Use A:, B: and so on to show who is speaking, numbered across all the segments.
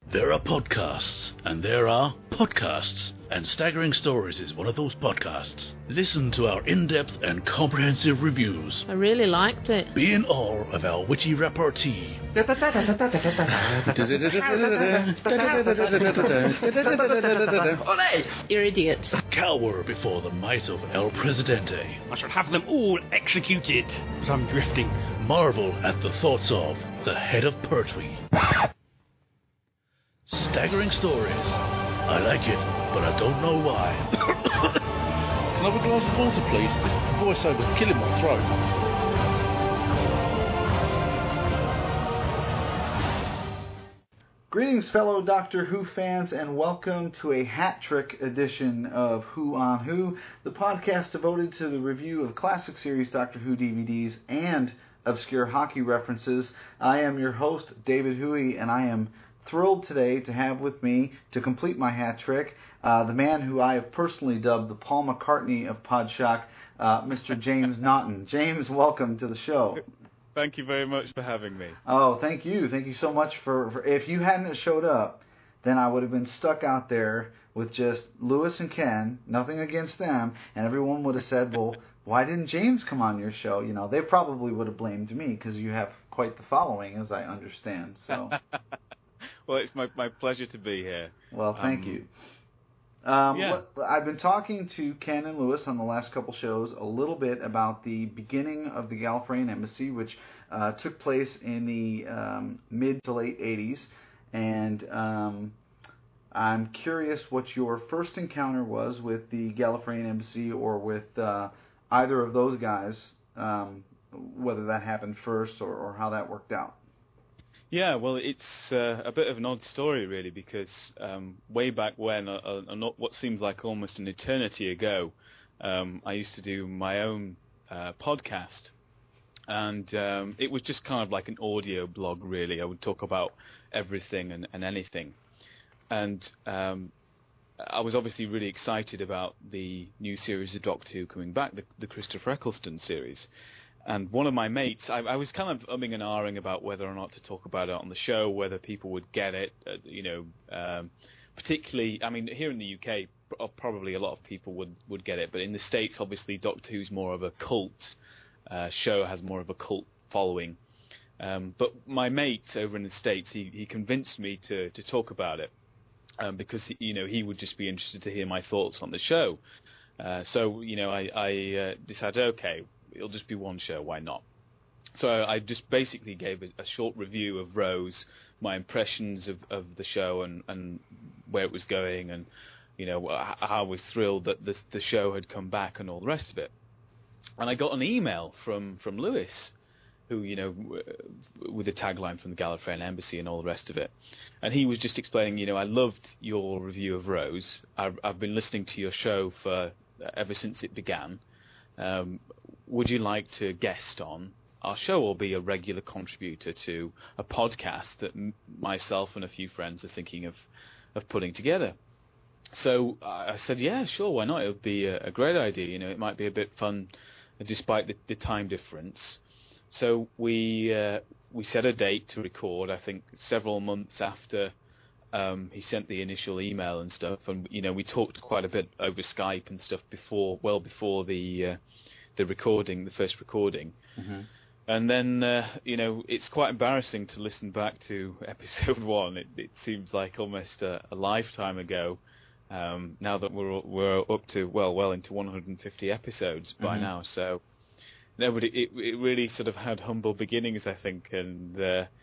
A: There are podcasts, and there are podcasts, and Staggering Stories is one of those podcasts. Listen to our in-depth and comprehensive reviews.
B: I really liked it.
A: Be in awe of our witty repartee.
B: You're idiots.
A: Cower before the might of El Presidente.
C: I shall have them all executed, but I'm drifting.
A: Marvel at the thoughts of the head of Pertwee. Staggering Stories. I like it, but I don't know why. Can I have a glass of water, please? This voiceover's killing my throat.
D: Greetings, fellow Doctor Who fans, and welcome to a hat-trick edition of Who on Who, the podcast devoted to the review of classic series Doctor Who DVDs and obscure hockey references. I am your host, David Huey, and I am thrilled today to have with me, to complete my hat trick, the man who I have personally dubbed the Paul McCartney of Podshock, Mr. James Naughton. James, welcome to the show.
E: Thank you very much for having me.
D: Oh, thank you. Thank you so much for if you hadn't showed up, then I would have been stuck out there with just Lewis and Ken, nothing against them, and everyone would have said, well, why didn't James come on your show? You know, they probably would have blamed me because you have quite the following, as I understand. So.
E: Well, it's my pleasure to be here.
D: Well, thank you.
E: Yeah.
D: I've been talking to Ken and Lewis on the last couple shows a little bit about the beginning of the Gallifreyan Embassy, which took place in the mid to late 80s. And I'm curious what your first encounter was with the Gallifreyan Embassy or with either of those guys, whether that happened first or how that worked out.
E: Yeah, well, it's a bit of an odd story, really, because way back when, what seems like almost an eternity ago, I used to do my own podcast, and it was just kind of like an audio blog, really. I would talk about everything and anything, and I was obviously really excited about the new series of Doctor Who coming back, the Christopher Eccleston series. And one of my mates, I was kind of umming and ahhing about whether or not to talk about it on the show, whether people would get it, particularly, I mean, here in the UK, probably a lot of people would get it, but in the States, obviously, Doctor Who's more of a cult show, has more of a cult following. But my mate over in the States, he convinced me to talk about it, because, he would just be interested to hear my thoughts on the show. So, I decided, okay, it'll just be one show, why not? So I just basically gave a short review of Rose, my impressions of the show and where it was going, and how I was thrilled that the show had come back and all the rest of it. And I got an email from Lewis, who, with the tagline from the Gallifreyan Embassy and all the rest of it. And he was just explaining, I loved your review of Rose. I've been listening to your show ever since it began. Would you like to guest on our show or be a regular contributor to a podcast that myself and a few friends are thinking of putting together? So I said, yeah, sure, why not? It would be a great idea. It might be a bit fun despite the time difference. So we set a date to record, I think, several months after he sent the initial email and stuff. And, we talked quite a bit over Skype and stuff before the recording, the first recording. Mm-hmm. And then, it's quite embarrassing to listen back to episode 1. It seems like almost a lifetime ago, now that we're up to, well into 150 episodes by mm-hmm. now. So, no, but it really sort of had humble beginnings, I think. And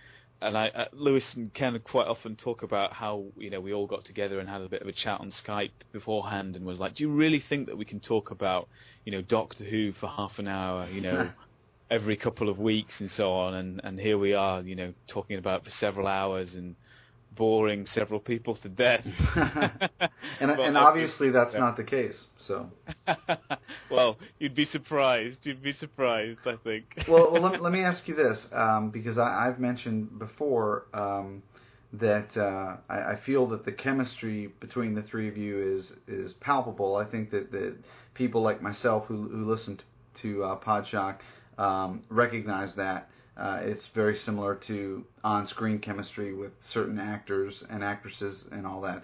E: Lewis and Ken quite often talk about how, we all got together and had a bit of a chat on Skype beforehand and was like, do you really think that we can talk about, Doctor Who for half an hour, every couple of weeks and so on? And here we are, talking about it for several hours and boring several people to death.
D: and obviously that's not the case, so.
E: Well, you'd be surprised, I think.
D: well, let me ask you this, because I've mentioned before that I feel that the chemistry between the three of you is palpable. I think that people like myself who listen to Podshock recognize that. it's very similar to on-screen chemistry with certain actors and actresses and all that.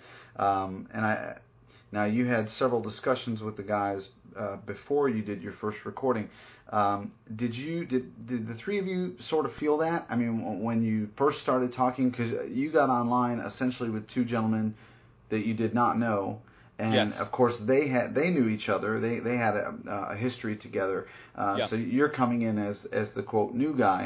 D: Now you had several discussions with the guys before you did your first recording. Did the three of you sort of feel that? I mean, when you first started talking, because you got online essentially with two gentlemen that you did not know. And
E: yes.
D: Of course, they knew each other. They had a history together. So you're coming in as the quote new guy,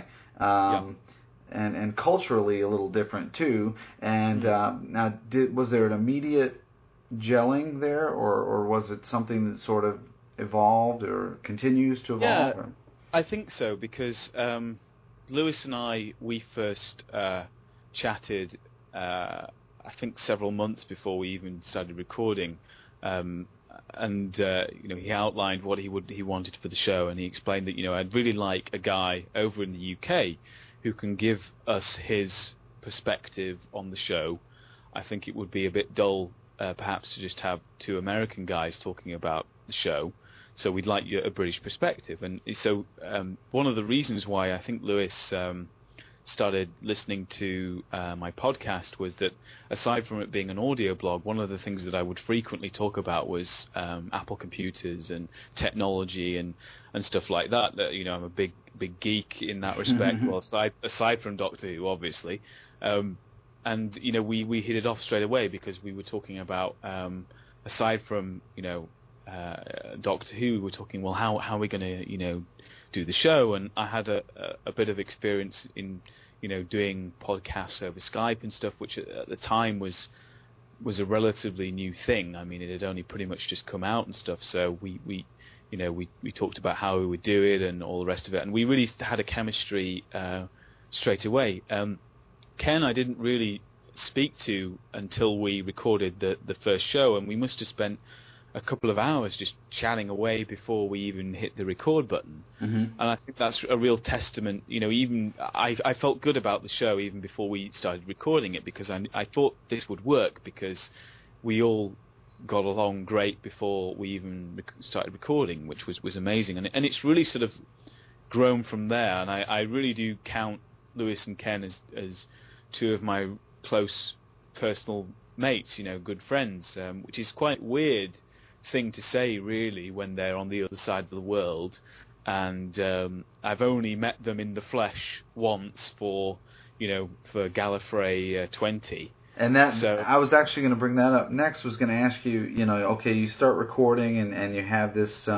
D: and culturally a little different too. And now, was there an immediate gelling there, or was it something that sort of evolved or continues to evolve?
E: Yeah, I think so, because Lewis and we first chatted. I think several months before we even started recording, and he outlined what he wanted for the show, and he explained that I'd really like a guy over in the UK who can give us his perspective on the show. I think it would be a bit dull, perhaps, to just have two American guys talking about the show. So we'd like a British perspective, and so one of the reasons why I think Lewis started listening to my podcast was that, aside from it being an audio blog, one of the things that I would frequently talk about was Apple computers and technology and stuff like that. That I'm a big geek in that respect. Well, aside from Doctor Who, obviously, and we hit it off straight away, because we were talking about aside from Doctor Who, we were talking, well, how are we going to do the show? And I had a bit of experience in doing podcasts over Skype and stuff, which at the time was a relatively new thing. I mean, it had only pretty much just come out and stuff. So we talked about how we would do it and all the rest of it, and we really had a chemistry straight away. Ken, I didn't really speak to until we recorded the first show, and we must have spent a couple of hours just chatting away before we even hit the record button. And I think that's a real testament. Even I felt good about the show even before we started recording it, because I thought this would work, because we all got along great before we even started recording, which was amazing. And it's really sort of grown from there. And I really do count Lewis and Ken as two of my close personal mates, good friends, which is quite weird thing to say, really, when they're on the other side of the world. And I've only met them in the flesh once for Gallifrey 20.
D: And I was actually going to bring that up next. Was going to ask you, okay, you start recording and you have this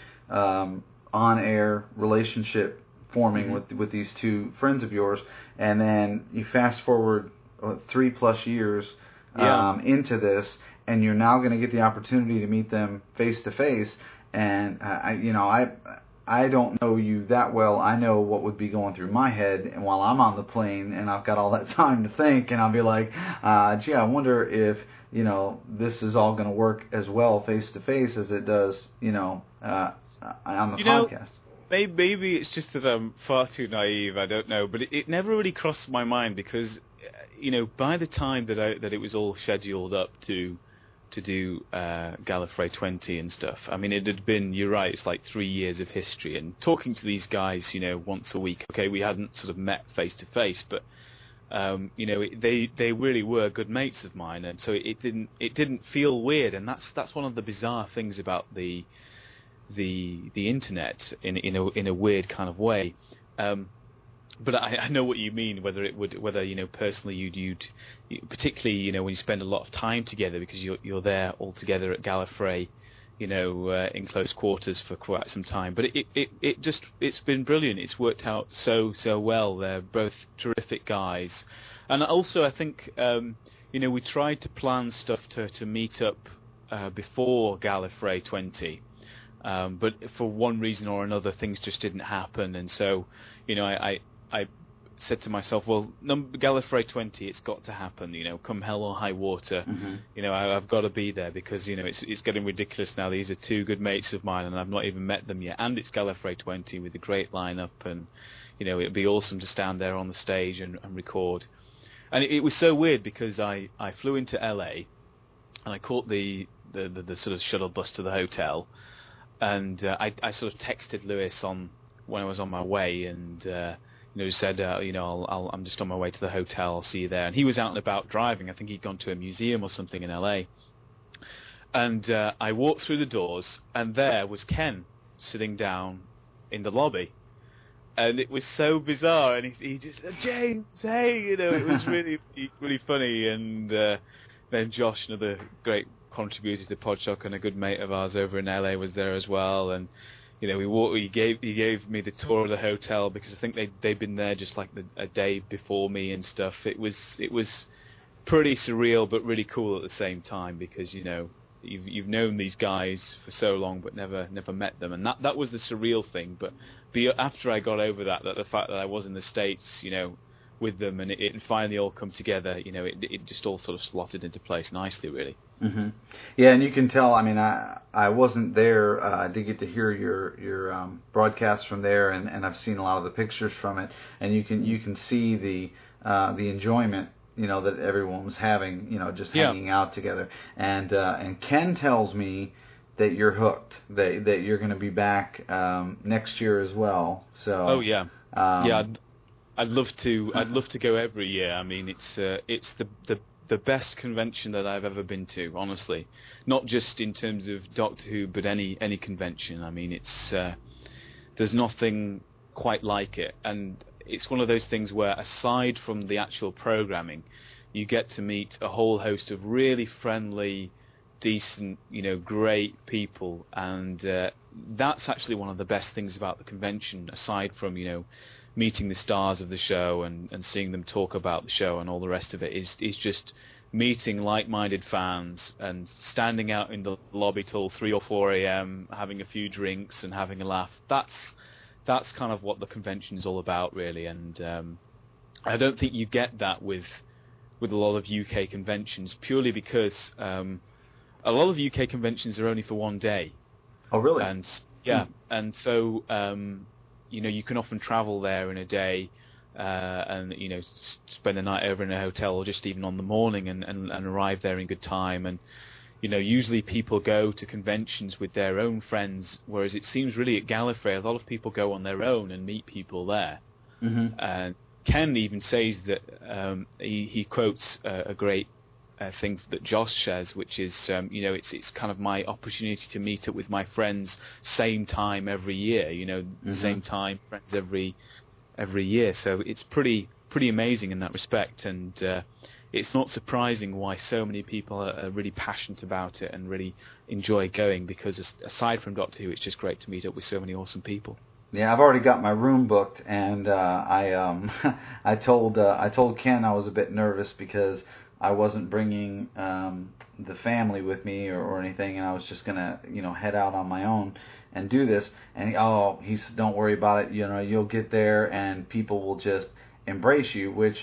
D: on-air relationship forming with these two friends of yours, and then you fast forward 3+ years into this, and you're now going to get the opportunity to meet them face to face. And I don't know you that well. I know what would be going through my head, and while I'm on the plane and I've got all that time to think, and I'll be like, gee, I wonder if this is all going to work as well face to face as it does on the podcast.
E: Maybe it's just that I'm far too naive. I don't know, but it never really crossed my mind, because by the time that it was all scheduled up to do Gallifrey 20 and stuff, I mean, it had been, you're right, it's like 3 years of history, and talking to these guys, once a week. Okay, we hadn't sort of met face to face, but they really were good mates of mine, and so it didn't feel weird, and that's one of the bizarre things about the internet in a weird kind of way. But I know what you mean. Whether personally you'd particularly when you spend a lot of time together, because you're there all together at Gallifrey, in close quarters for quite some time. But it's been brilliant. It's worked out so well. They're both terrific guys, and also I think we tried to plan stuff to meet up before Gallifrey 20. But for one reason or another, things just didn't happen, and so I said to myself, well, Gallifrey 20, it's got to happen, come hell or high water. I've got to be there, because it's getting ridiculous now. These are two good mates of mine, and I've not even met them yet, and it's Gallifrey 20 with a great lineup, and it'd be awesome to stand there on the stage and record. And it was so weird, because I flew into LA, and I caught the sort of shuttle bus to the hotel. And I sort of texted Lewis when I was on my way, and said, I'm just on my way to the hotel. I'll see you there. And he was out and about driving. I think he'd gone to a museum or something in LA. And I walked through the doors, and there was Ken sitting down in the lobby. And it was so bizarre. And he just said, James, hey, it was really, really funny. And then Josh, another great contributor to Podshock and a good mate of ours over in LA, was there as well. And he gave me the tour of the hotel, because I think they'd been there just like a day before me and stuff. It was pretty surreal, but really cool at the same time, because you've known these guys for so long but never met them, and that was the surreal thing. But after I got over that the fact that I was in the States, with them, and it finally all come together, it just all sort of slotted into place nicely, really.
D: Mm-hmm. Yeah, and you can tell. I mean, I wasn't there. I did get to hear your broadcast from there, and I've seen a lot of the pictures from it, and you can see the enjoyment that everyone was having, just hanging out together. And Ken tells me that you're hooked, that you're going to be back next year as well. So. Oh
E: yeah. I'd love to go every year. I mean, it's the best convention that I've ever been to, honestly. Not just in terms of Doctor Who, but any convention. I mean, it's there's nothing quite like it, and it's one of those things where, aside from the actual programming, you get to meet a whole host of really friendly, decent, great people, and that's actually one of the best things about the convention, aside from, meeting the stars of the show and seeing them talk about the show and all the rest of it, is just meeting like-minded fans and standing out in the lobby till 3 or 4 a.m., having a few drinks and having a laugh. That's kind of what the convention is all about, really, and I don't think you get that with a lot of UK conventions, purely because a lot of UK conventions are only for one day.
D: Oh, really?
E: And yeah, and so you can often travel there in a day, and spend the night over in a hotel, or just even on the morning, and arrive there in good time. And usually people go to conventions with their own friends, whereas it seems really at Gallifrey a lot of people go on their own and meet people there. Mm-hmm. And Ken even says that he quotes a great thing that Josh says, which is it's kind of my opportunity to meet up with my friends same time every year. The same time, friends every year. So it's pretty amazing in that respect, and it's not surprising why so many people are really passionate about it and really enjoy going, because aside from Doctor Who, it's just great to meet up with so many awesome people.
D: Yeah, I've already got my room booked, and I told Ken I was a bit nervous because I wasn't bringing the family with me or anything, and I was just gonna head out on my own and do this. And he said, "Don't worry about it. You'll get there, and people will just embrace you." Which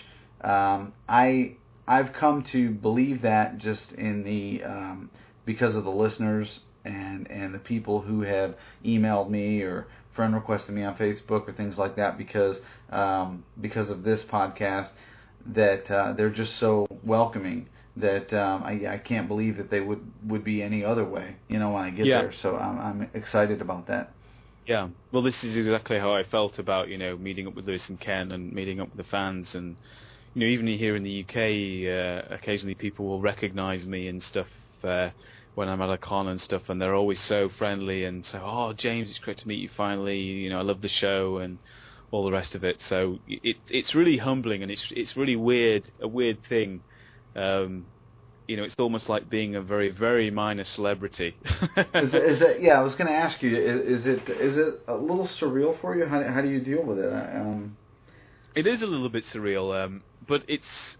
D: I've come to believe that just in the because of the listeners and the people who have emailed me or friend requested me on Facebook or things like that, because of this podcast, that they're just so welcoming that I can't believe that they would be any other way, when I get there. So I'm excited about that.
E: Yeah, well, this is exactly how I felt about meeting up with Lewis and Ken and meeting up with the fans, and even here in the UK, occasionally people will recognise me and stuff when I'm at a con and stuff, and they're always so friendly and say, "Oh, James, it's great to meet you finally. I love the show," and all the rest of it. So it's really humbling, and it's really a weird thing. It's almost like being a very, very minor celebrity.
D: Is it? Yeah, I was going to ask you. Is it a little surreal for you? How do you deal with it?
E: It is a little bit surreal, but it's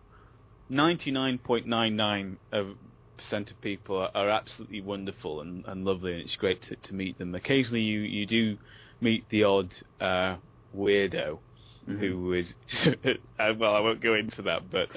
E: 99.99% of people are absolutely wonderful and lovely, and it's great to meet them. Occasionally, you do meet the odd weirdo. Mm-hmm. Who is well, I won't go into that, but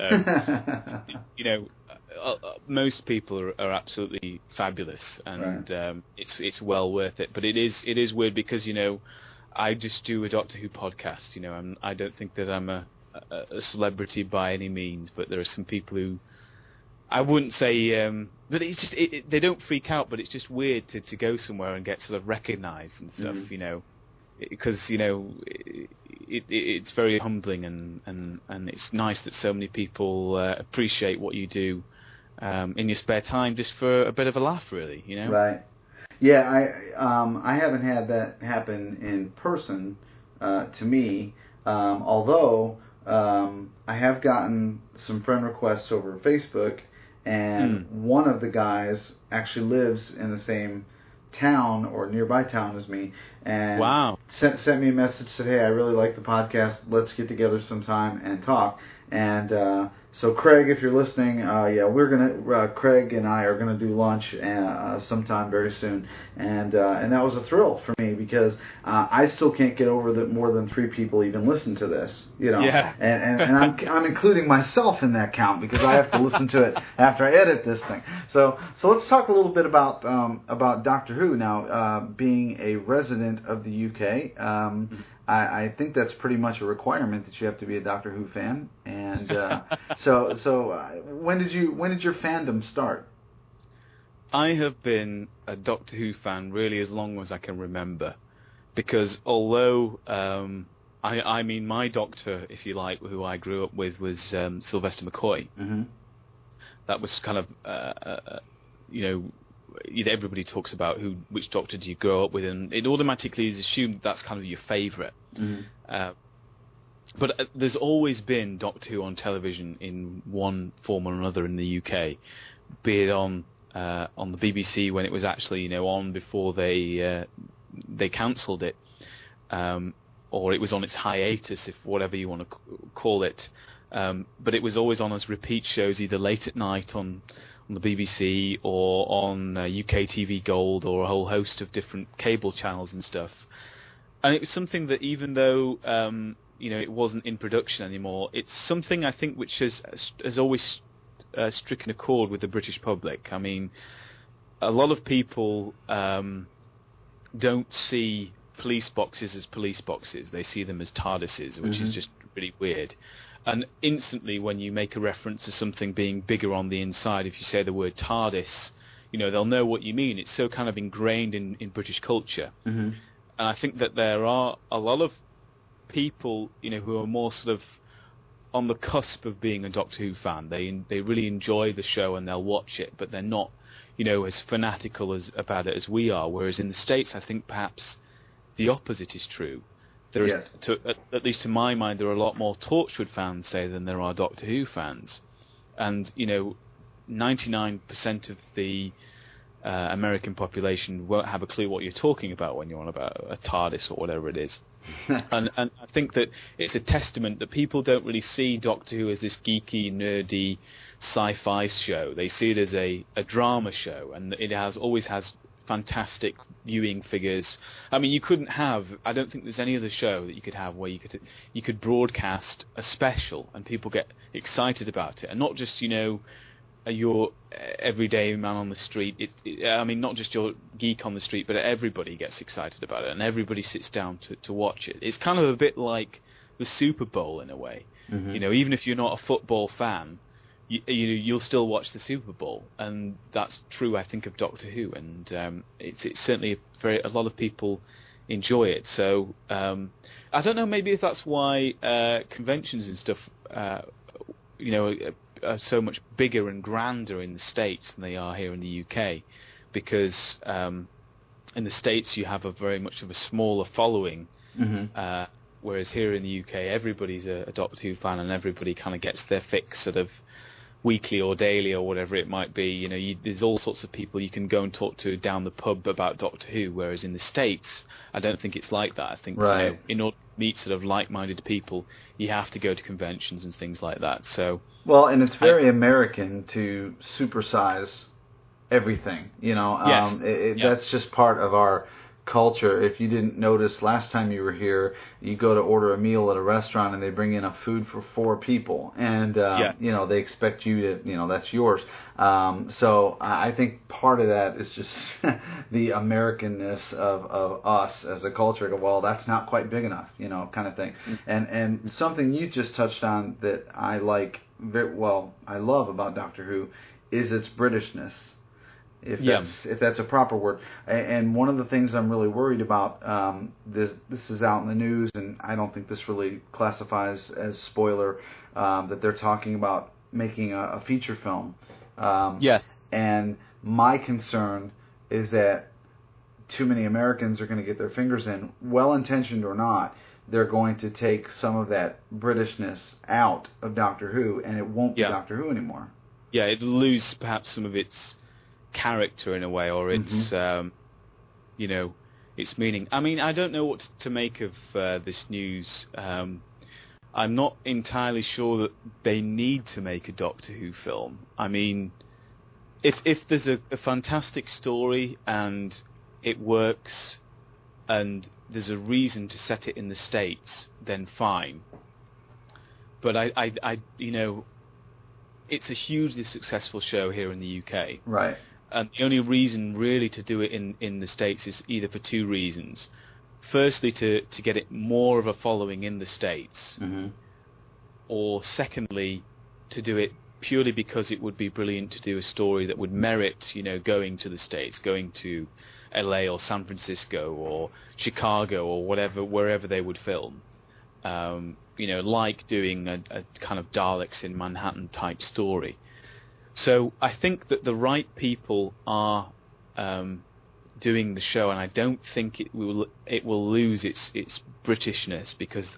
E: most people are absolutely fabulous, and right. It's well worth it. But it is weird because I just do a Doctor Who podcast. I don't think that I'm a celebrity by any means, but there are some people who I wouldn't say, but it's just they don't freak out, but it's just weird to go somewhere and get sort of recognised and stuff. Mm-hmm. because it's very humbling, and it's nice that so many people appreciate what you do in your spare time, just for a bit of a laugh, really.
D: Right. Yeah, I haven't had that happen in person to me, although I have gotten some friend requests over Facebook, and one of the guys actually lives in the same town or nearby town as me, and
E: wow.
D: sent me a message, said, "Hey, I really like the podcast. Let's get together sometime and talk." And so, Craig, if you're listening, we're gonna Craig and I are gonna do lunch sometime very soon, and that was a thrill for me, because I still can't get over that more than 3 people even listen to this,
E: Yeah.
D: and I'm including myself in that count, because I have to listen to it after I edit this thing. So let's talk a little bit about Doctor Who now. Being a resident of the UK, I think that's pretty much a requirement that you have to be a Doctor Who fan. And so when did your fandom start?
E: I have been a Doctor Who fan really as long as I can remember, because although I mean my Doctor, if you like, who I grew up with was Sylvester McCoy.
D: Mm-hmm.
E: That was kind of everybody talks about which Doctor do you grow up with, and it automatically is assumed that's kind of your favourite.
D: Mm-hmm.
E: But there's always been Doctor Who on television in one form or another in the UK, be it on the BBC when it was actually on before they cancelled it, or it was on its hiatus, if whatever you want to call it. But it was always on as repeat shows, either late at night on the BBC or on UK TV Gold, or a whole host of different cable channels and stuff. And it was something that, even though it wasn't in production anymore, it's something I think which has always stricken a chord with the British public. I mean, a lot of people don't see police boxes as police boxes; they see them as TARDISes, which is just really weird. And instantly, when you make a reference to something being bigger on the inside, if you say the word TARDIS, they'll know what you mean. It's so kind of ingrained in British culture.
D: Mm-hmm.
E: And I think that there are a lot of people, who are more sort of on the cusp of being a Doctor Who fan. They really enjoy the show and they'll watch it, but they're not, as fanatical about it as we are. Whereas in the States, I think perhaps the opposite is true. There is, at least to my mind, there are a lot more Torchwood fans, say, than there are Doctor Who fans. And 99% of the American population won't have a clue what you're talking about when you're on about a TARDIS or whatever it is. and I think that it's a testament that people don't really see Doctor Who as this geeky, nerdy sci-fi show. They see it as a drama show, and it always has fantastic viewing figures. I mean, I don't think there's any other show that you could have where you could broadcast a special and people get excited about it, and not just your everyday man on the street. I mean, not just your geek on the street, but everybody gets excited about it, and everybody sits down to watch it. It's kind of a bit like the Super Bowl in a way. Mm-hmm. Even if you're not a football fan, you'll still watch the Super Bowl, and that's true, I think, of Doctor Who, and it's certainly a lot of people enjoy it. So I don't know, maybe if that's why conventions and stuff, are so much bigger and grander in the States than they are here in the UK, because in the States you have very much of a smaller following, whereas here in the UK everybody's a Doctor Who fan, and everybody kind of gets their fix sort of weekly or daily or whatever it might be. There's all sorts of people you can go and talk to down the pub about Doctor Who, whereas in the States I don't think it's like that. I think in order to meet sort of like-minded people, you have to go to conventions and things like that. So
D: and it's very American to supersize everything.
E: Yes.
D: That's just part of our culture. If you didn't notice last time you were here, you go to order a meal at a restaurant and they bring in a food for 4 people, and they expect you to, that's yours. So I think part of that is just the Americanness of us as a culture. Well, that's not quite big enough, kind of thing. And something you just touched on that I like I love about Doctor Who is its Britishness. if that's a proper word. And one of the things I'm really worried about, this is out in the news, and I don't think this really classifies as spoiler, that they're talking about making a feature film.
E: Yes.
D: And my concern is that too many Americans are going to get their fingers in, well-intentioned or not. They're going to take some of that Britishness out of Doctor Who, and it won't be Doctor Who anymore.
E: Yeah, it'll lose perhaps some of its character in a way, or its, its meaning. I mean, I don't know what to make of this news. I'm not entirely sure that they need to make a Doctor Who film. I mean, if there's a fantastic story and it works and there's a reason to set it in the States, then fine. But I it's a hugely successful show here in the UK.
D: Right.
E: And the only reason really to do it in the States is either for two reasons. Firstly, to get it more of a following in the States, or secondly, to do it purely because it would be brilliant to do a story that would merit, going to the States, going to LA or San Francisco or Chicago or wherever they would film. Like doing a kind of Daleks in Manhattan type story. So I think that the right people are doing the show, and I don't think it will lose its Britishness, because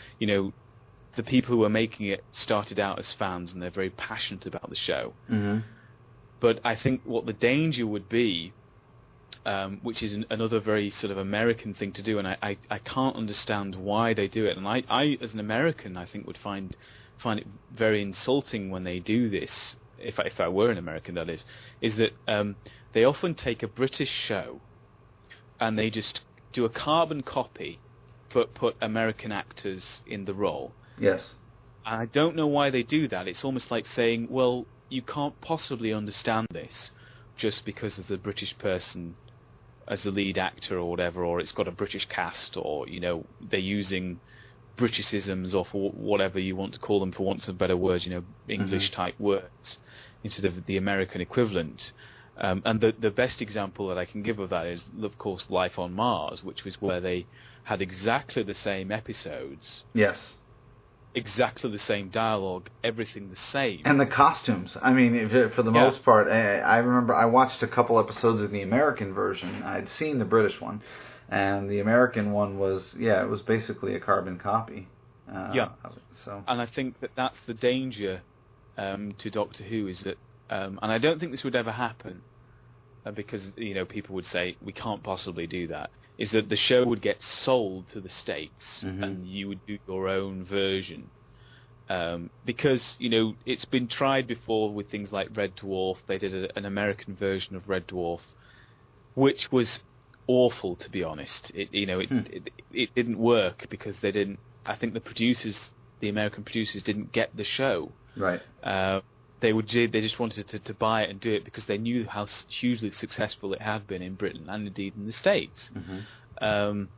E: the people who are making it started out as fans and they're very passionate about the show. But I think what the danger would be, which is another very sort of American thing to do, and I can't understand why they do it, and I as an American I think would find it very insulting when they do this, if I were an American, that is that they often take a British show and they just do a carbon copy, but put American actors in the role.
D: Yes.
E: And I don't know why they do that. It's almost like saying, well, you can't possibly understand this just because there's a British person as the lead actor or whatever, or it's got a British cast, or they're using Britishisms or for whatever you want to call them, for want of a better word, English type words instead of the American equivalent. And the best example that I can give of that is, of course, Life on Mars, which was where they had exactly the same episodes.
D: Yes.
E: Exactly the same dialogue, everything the same. And
D: the costumes. I mean, for the most part, I remember I watched a couple episodes of the American version. I'd seen the British one, and the American one was, it was basically a carbon copy. So. And
E: I think that's the danger to Doctor Who, is that, and I don't think this would ever happen, because, people would say, we can't possibly do that, is that the show would get sold to the States and you would do your own version. Because, it's been tried before with things like Red Dwarf. They did an American version of Red Dwarf, which was awful, to be honest. It didn't work because they didn't. I think the American producers didn't get the show.
D: Right.
E: They just wanted to buy it and do it because they knew how hugely successful it had been in Britain and indeed in the States. And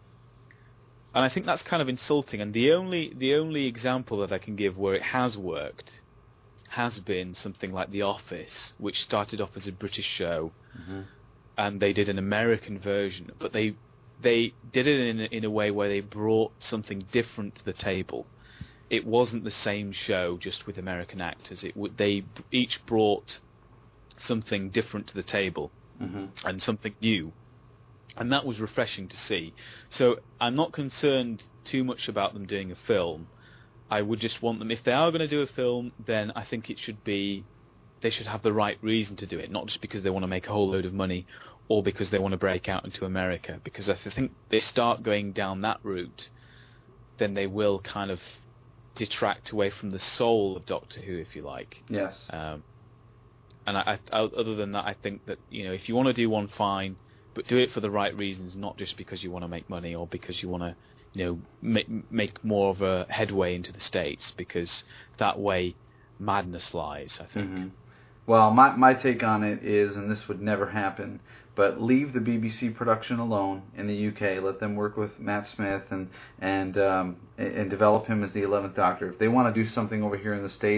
E: I think that's kind of insulting. And the only example that I can give where it has worked has been something like The Office, which started off as a British show, and they did an American version, but they did it in a way where they brought something different to the table. It wasn't the same show just with American actors. They each brought something different to the table and something new, and that was refreshing to see. So I'm not concerned too much about them doing a film. I would just want them, if they are going to do a film, then I think they should have the right reason to do it, not just because they want to make a whole load of money or because they want to break out into America. Because if I think they start going down that route, then they will kind of detract away from the soul of Doctor Who, if you like.
D: Yes.
E: And I, other than that, I think that if you want to do one, fine, but do it for the right reasons, not just because you want to make money or because you want to make more of a headway into the States, because that way madness lies, I think.
D: Well, my take on it is, and this would never happen, but leave the BBC production alone in the UK. Let them work with Matt Smith and develop him as the 11th Doctor. If they want to do something over here in the States,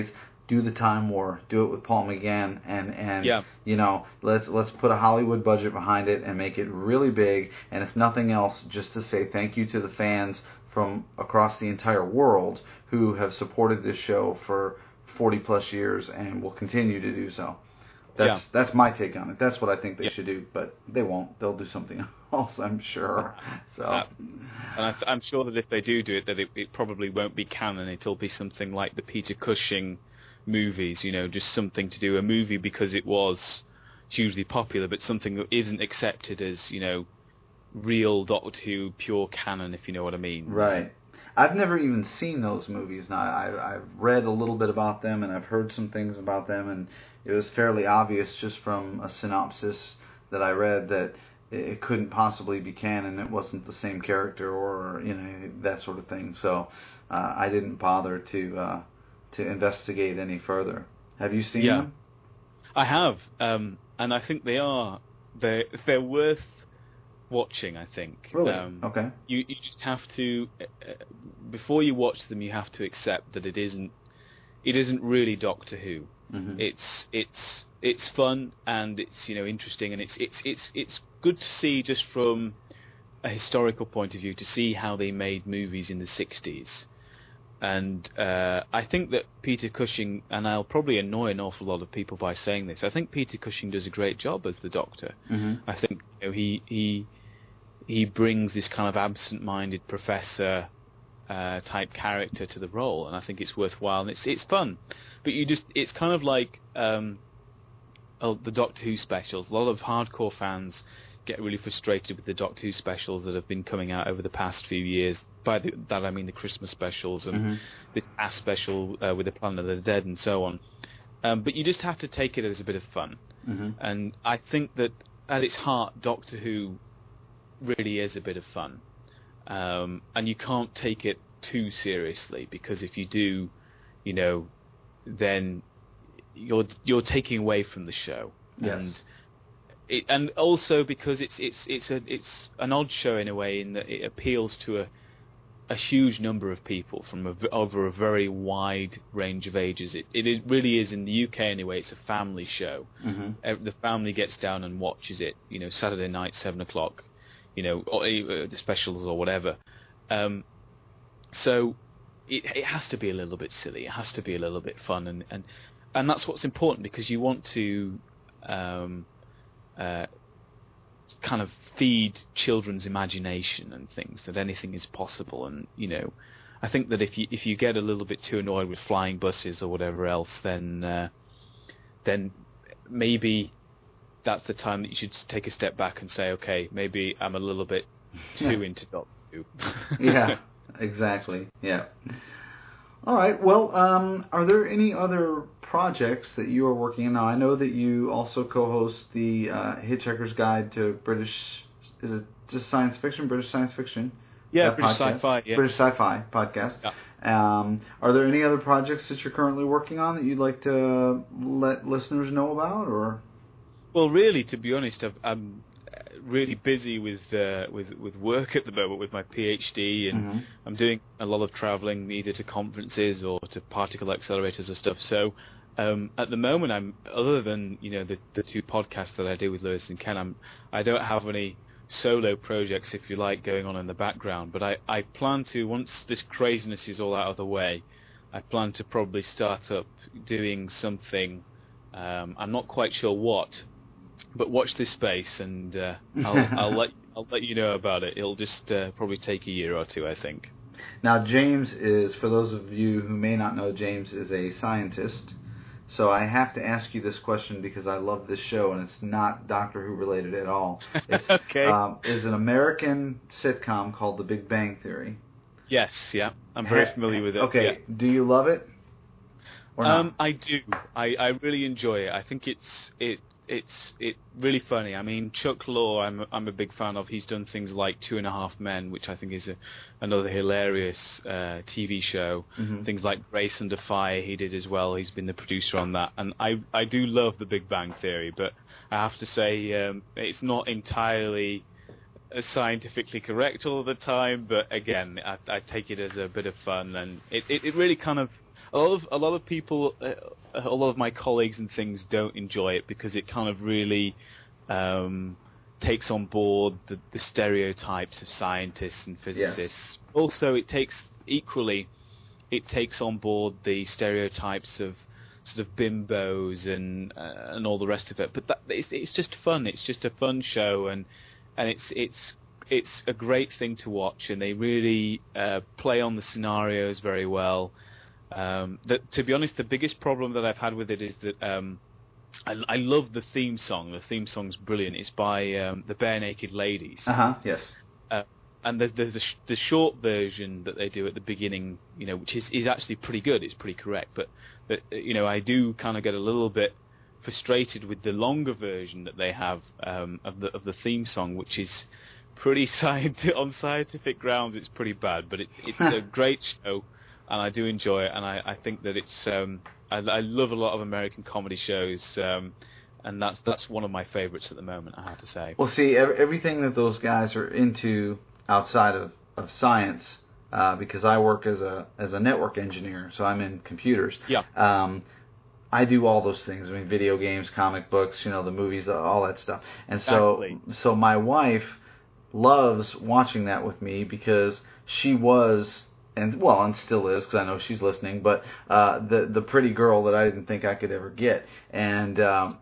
D: do the Time War, do it with Paul McGann, and
E: Yeah.
D: you know, let's put a Hollywood budget behind it and make it really big, and if nothing else, just to say thank you to the fans from across the entire world who have supported this show for 40 plus years and will continue to do so. That's my take on it. That's what I think they should do, but they won't. They'll do something else, I'm sure. So,
E: and I'm sure that if they do it, that it probably won't be canon. It'll be something like the Peter Cushing movies, you know, just something to do, a movie because it was hugely popular, but something that isn't accepted as, you know, real Doctor Who pure canon, if you know what I mean.
D: Right. I've never even seen those movies. Now, I've read a little bit about them, and I've heard some things about them, and it was fairly obvious just from a synopsis that I read that it couldn't possibly be canon. It wasn't the same character or, you know, that sort of thing. So I didn't bother to investigate any further. Have you seen them?
E: I have, and I think they're worth watching, I think.
D: Really? Okay.
E: You just have to, before you watch them, you have to accept that it isn't really Doctor Who.
D: Mm-hmm.
E: It's fun, and it's, you know, interesting, and it's good to see just from a historical point of view, to see how they made movies in the 60s. And I think that Peter Cushing, and I'll probably annoy an awful lot of people by saying this, I think Peter Cushing does a great job as the Doctor.
D: Mm-hmm.
E: I think, you know, he brings this kind of absent-minded professor type character to the role, and I think it's worthwhile, and it's fun. But it's kind of like the Doctor Who specials. A lot of hardcore fans get really frustrated with the Doctor Who specials that have been coming out over the past few years. By that I mean the Christmas specials and this past special with the Planet of the Dead and so on. But you just have to take it as a bit of fun.
D: Mm-hmm.
E: And I think that at its heart, Doctor Who really is a bit of fun. And you can't take it too seriously, because if you do, you know, then you're taking away from the show.
D: Yes.
E: And also because it's an odd show in a way, in that it appeals to a huge number of people from over a very wide range of ages. It really is, in the UK anyway, it's a family show.
D: Mm-hmm.
E: The family gets down and watches it, you know, Saturday night, 7:00, you know, or the specials or whatever. So it has to be a little bit silly. It has to be a little bit fun, and that's what's important, because you want to kind of feed children's imagination and things, that anything is possible. And, you know, I think that if you get a little bit too annoyed with flying buses or whatever else, then maybe that's the time that you should take a step back and say, okay, maybe I'm a little bit too into Doctor Who.
D: Yeah, exactly. Yeah. All right. Well, are there any other projects that you are working on now? I know that you also co-host the Hitchhiker's Guide to British. Is it just science fiction? British science fiction.
E: Yeah, British sci-fi. Yeah.
D: British sci-fi podcast.
E: Yeah.
D: Are there any other projects that you're currently working on that you'd like to let listeners know about, or?
E: Well, really, to be honest, I'm really busy with work at the moment with my PhD, and I'm doing a lot of travelling, either to conferences or to particle accelerators or stuff. So at the moment, I'm, other than, you know, the two podcasts that I do with Lewis and Ken, I don't have any solo projects, if you like, going on in the background. But I plan to, once this craziness is all out of the way, I plan to probably start up doing something. I'm not quite sure what. But watch this space, and I'll let you know about it. It'll just probably take a year or two, I think.
D: Now, James is, for those of you who may not know, James is a scientist. So I have to ask you this question because I love this show, and it's not Doctor Who related at all. It's
E: okay.
D: Is an American sitcom called The Big Bang Theory.
E: Yes, yeah, I'm very familiar with it.
D: Okay,
E: yeah.
D: Do you love it? Or not?
E: I do. I really enjoy it. I think it's really funny. I mean, Chuck Lorre, I'm a big fan of. He's done things like 2.5 Men, which I think is another hilarious TV show.
D: Mm-hmm.
E: Things like Grace Under Fire he did as well. He's been the producer on that. And I do love The Big Bang Theory, but I have to say it's not entirely scientifically correct all the time. But again, I take it as a bit of fun, and it really kind of, a lot of people a lot of my colleagues and things don't enjoy it because it kind of really takes on board the stereotypes of scientists and physicists.
D: Yes.
E: Also, it takes on board the stereotypes of sort of bimbos and all the rest of it. But it's just fun. It's just a fun show, and it's a great thing to watch. And they really play on the scenarios very well. To be honest, the biggest problem that I've had with it is that I love the theme song. The theme song's brilliant. It's by the Bare Naked Ladies.
D: Yes.
E: And there's the short version that they do at the beginning, which is actually pretty good. It's pretty correct. But I do kind of get a little bit frustrated with the longer version that they have of the theme song, which is pretty on scientific grounds. It's pretty bad, but it's a great show, and I do enjoy it. And I think that it's I love a lot of American comedy shows. And that's one of my favorites at the moment, I have to say.
D: Well, see, everything that those guys are into outside of science, because I work as a network engineer, so I'm in computers.
E: Yeah.
D: I do all those things. I mean, video games, comic books, the movies, all that stuff. And so my wife loves watching that with me because she was, and still is, because I know she's listening, but the pretty girl that I didn't think I could ever get. And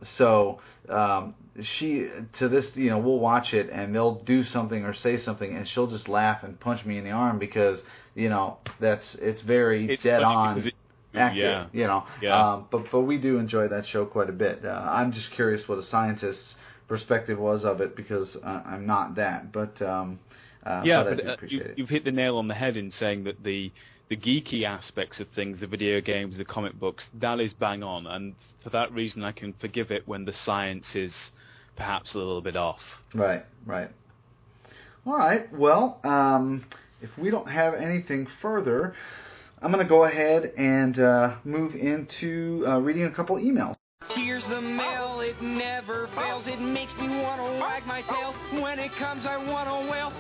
D: she, to this, we'll watch it and they'll do something or say something and she'll just laugh and punch me in the arm because, it's very dead on. Accurate,
E: Yeah.
D: But we do enjoy that show quite a bit. I'm just curious what a scientist's perspective was of it because I'm not that, but I do appreciate it.
E: You've hit the nail on the head in saying that the geeky aspects of things, the video games, the comic books, that is bang on, and for that reason I can forgive it when the science is perhaps a little bit off.
D: Right. All right, well, if we don't have anything further, I'm going to go ahead and move into reading a couple emails.
F: Here's the mail, it never fails. It makes me want to wag my tail. When it comes, I want to wail.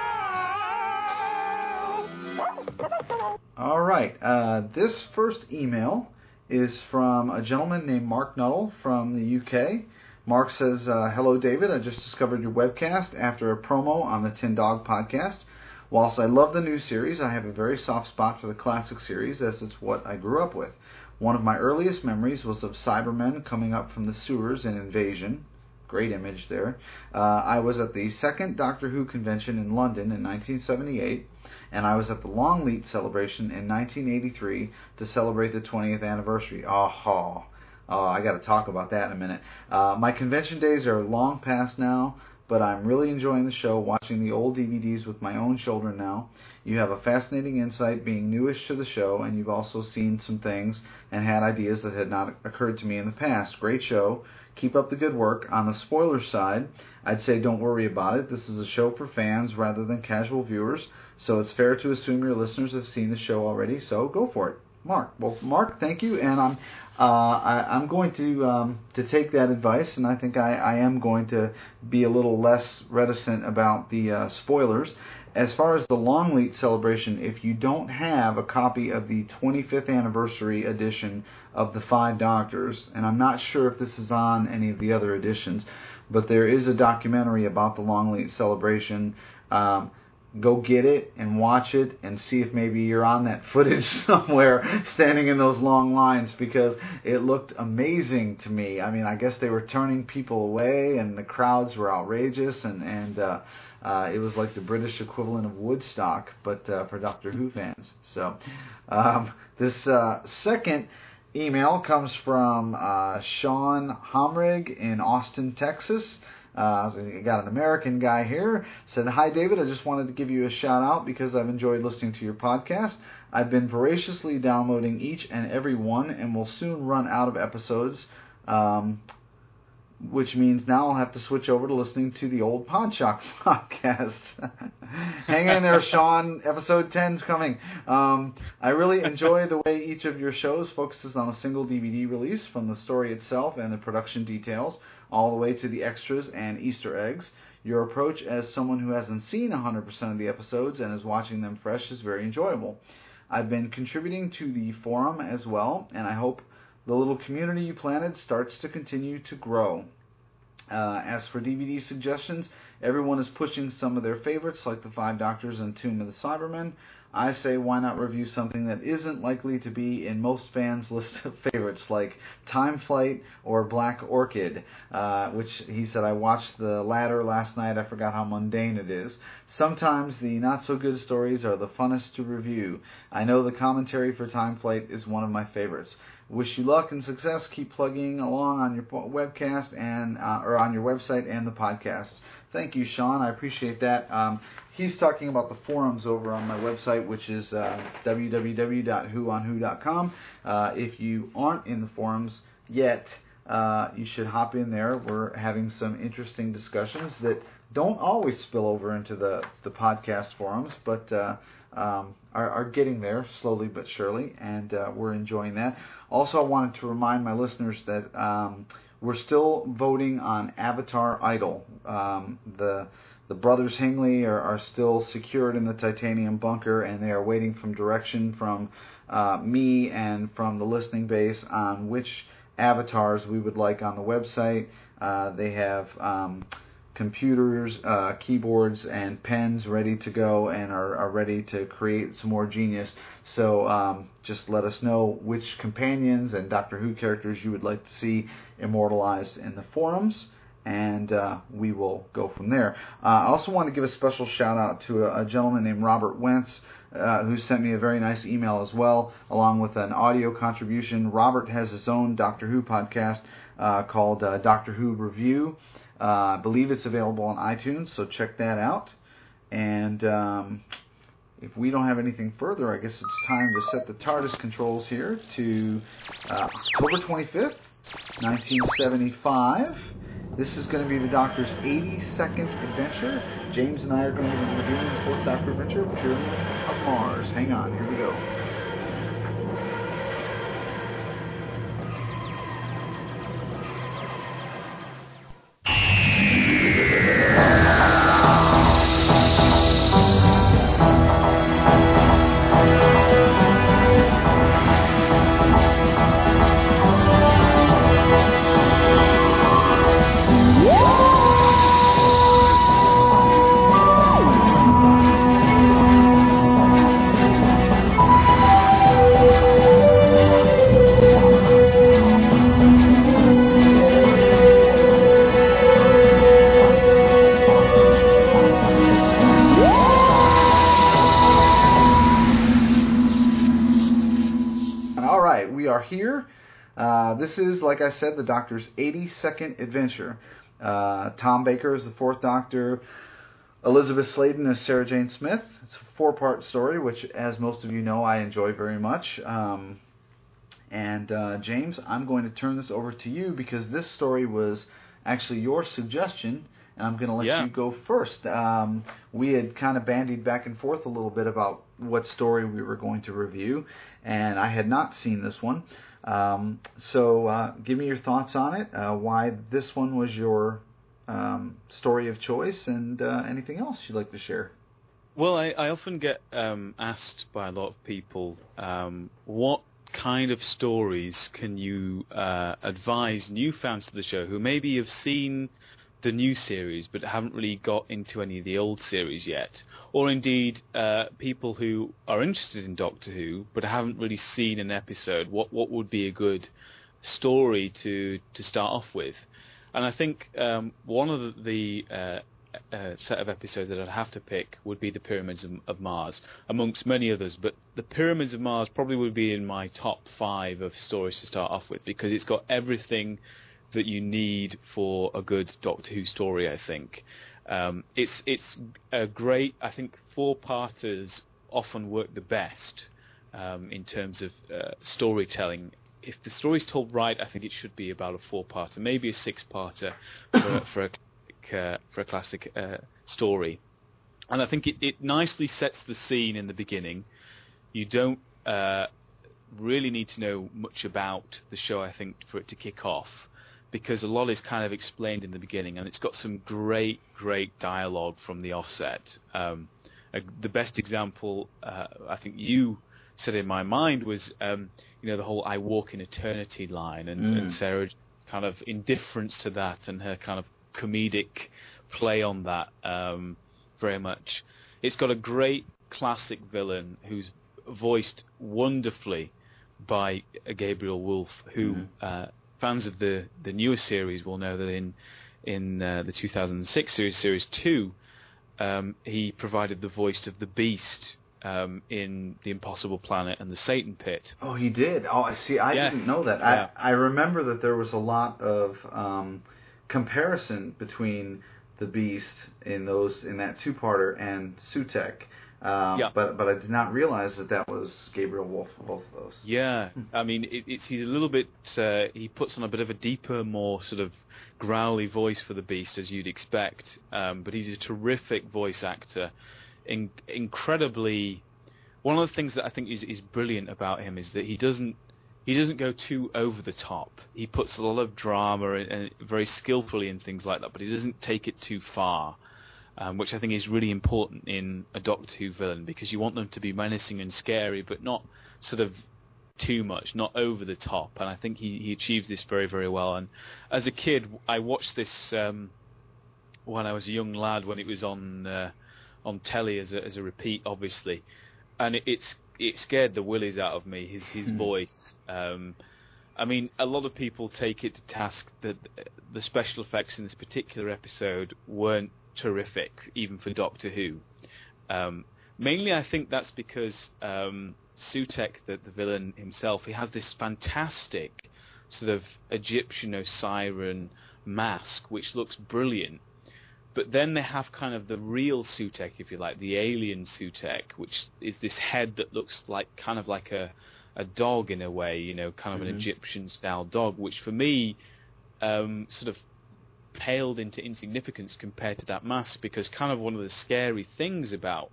D: All right, this first email is from a gentleman named Mark Nuttall from the UK. Mark says, hello, David. I just discovered your webcast after a promo on the Tin Dog podcast. Whilst I love the new series, I have a very soft spot for the classic series, as it's what I grew up with. One of my earliest memories was of Cybermen coming up from the sewers in Invasion. Great image there. I was at the second Doctor Who convention in London in 1978, and I was at the Longleat celebration in 1983 to celebrate the 20th anniversary. Oh, I got to talk about that in a minute. My convention days are long past now, but I'm really enjoying the show, watching the old DVDs with my own children now. You have a fascinating insight being newish to the show, and you've also seen some things and had ideas that had not occurred to me in the past. Great show. Keep up the good work. On the spoiler side, I'd say don't worry about it. This is a show for fans rather than casual viewers, so it's fair to assume your listeners have seen the show already, so go for it. Mark. Well, Mark, thank you, and I'm going to take that advice, and I think I am going to be a little less reticent about the spoilers. As far as the Longleat celebration, if you don't have a copy of the 25th anniversary edition of The Five Doctors, and I'm not sure if this is on any of the other editions, but there is a documentary about the Longleat celebration. Go get it and watch it and see if maybe you're on that footage somewhere standing in those long lines, because it looked amazing to me. I mean, I guess they were turning people away and the crowds were outrageous, and it was like the British equivalent of Woodstock, but for Doctor Who fans. So this second email comes from Sean Homrig in Austin, Texas. So got an American guy here. Said, hi, David. I just wanted to give you a shout out because I've enjoyed listening to your podcast. I've been voraciously downloading each and every one and will soon run out of episodes, which means now I'll have to switch over to listening to the old Podshock podcast. Hang in there, Sean. Episode 10's coming. I really enjoy the way each of your shows focuses on a single DVD release, from the story itself and the production details, all the way to the extras and Easter eggs. Your approach as someone who hasn't seen 100% of the episodes and is watching them fresh is very enjoyable. I've been contributing to the forum as well, and I hope the little community you planted starts to continue to grow. As for DVD suggestions, everyone is pushing some of their favorites, like The Five Doctors and Tomb of the Cybermen. I say, why not review something that isn't likely to be in most fans' list of favorites, like Time Flight or Black Orchid, which he said, I watched the latter last night. I forgot how mundane it is. Sometimes the not-so-good stories are the funnest to review. I know the commentary for Time Flight is one of my favorites. Wish you luck and success. Keep plugging along on your webcast and or on your website and the podcasts. Thank you, Sean. I appreciate that. He's talking about the forums over on my website, which is www.whoonwho.com. If you aren't in the forums yet, you should hop in there. We're having some interesting discussions that don't always spill over into the podcast forums, but are getting there slowly but surely, and we're enjoying that. Also, I wanted to remind my listeners that we're still voting on Avatar Idol. The brothers Hingley are still secured in the titanium bunker, and they are waiting for direction from me and from the listening base on which avatars we would like on the website. They have computers, keyboards, and pens ready to go and are ready to create some more genius. So just let us know which companions and Doctor Who characters you would like to see immortalized in the forums, and we will go from there. I also want to give a special shout out to a gentleman named Robert Wentz, who sent me a very nice email as well, along with an audio contribution. Robert has his own Doctor Who podcast called Doctor Who Review. I believe it's available on iTunes, so check that out. And if we don't have anything further, I guess it's time to set the TARDIS controls here to October 25th, 1975. This is going to be the Doctor's 82nd adventure. James and I are going to be reviewing the fourth Doctor adventure, Pyramid of Mars. Hang on, here we go. Here. This is, like I said, the Doctor's 82nd adventure. Tom Baker is the fourth Doctor. Elizabeth Sladen is Sarah Jane Smith. It's a 4-part story, which, as most of you know, I enjoy very much. James, I'm going to turn this over to you because this story was actually your suggestion, and I'm going to let you go first. We had kind of bandied back and forth a little bit about what story we were going to review, and I had not seen this one. So give me your thoughts on it, why this one was your story of choice, and anything else you'd like to share.
E: Well, I often get asked by a lot of people, what kind of stories can you advise new fans to the show who maybe have seen the new series but haven't really got into any of the old series yet, or indeed people who are interested in Doctor Who but haven't really seen an episode. What would be a good story to start off with? And I think one of the set of episodes that I'd have to pick would be the Pyramids of Mars, amongst many others, but the Pyramids of Mars probably would be in my top 5 of stories to start off with, because it's got everything that you need for a good Doctor Who story, I think. It's a great, I think 4-parters often work the best in terms of storytelling. If the story's told right, I think it should be about a 4-parter, maybe a 6-parter for a classic story. And I think it nicely sets the scene in the beginning. You don't really need to know much about the show, I think, for it to kick off, because a lot is kind of explained in the beginning, and it's got some great dialogue from the offset. The best example, I think you set in my mind was, the whole "I walk in eternity" line, and Sarah kind of indifference to that, and her kind of comedic play on that very much. It's got a great classic villain who's voiced wonderfully by Gabriel Wolf, who fans of the newer series will know that in the 2006 series 2, he provided the voice of the Beast in The Impossible Planet and The Satan Pit.
D: Oh, he did? Oh, I see. I didn't know that. Yeah. I remember that there was a lot of comparison between the Beast in that two-parter and Sutekh. But I did not realize that was Gabriel Wolf for both of those.
E: Yeah, I mean, he's a little bit. He puts on a bit of a deeper, more sort of growly voice for the Beast, as you'd expect. But he's a terrific voice actor. Incredibly, one of the things that I think is brilliant about him is that he doesn't go too over the top. He puts a lot of drama and very skillfully in things like that, but he doesn't take it too far. Which I think is really important in a Doctor Who villain, because you want them to be menacing and scary, but not sort of too much, not over the top. And I think he achieves this very, very well. And as a kid, I watched this when I was a young lad, when it was on telly as a repeat, obviously, and it scared the willies out of me. His voice. I mean, a lot of people take it to task that the special effects in this particular episode weren't terrific, even for Doctor Who. Mainly, I think that's because Sutekh, the villain himself, he has this fantastic sort of Egyptian Osiris mask, which looks brilliant. But then they have kind of the real Sutekh, if you like, the alien Sutekh, which is this head that looks kind of like a dog in a way, kind of an Egyptian-style dog, which for me sort of paled into insignificance compared to that mask, because kind of one of the scary things about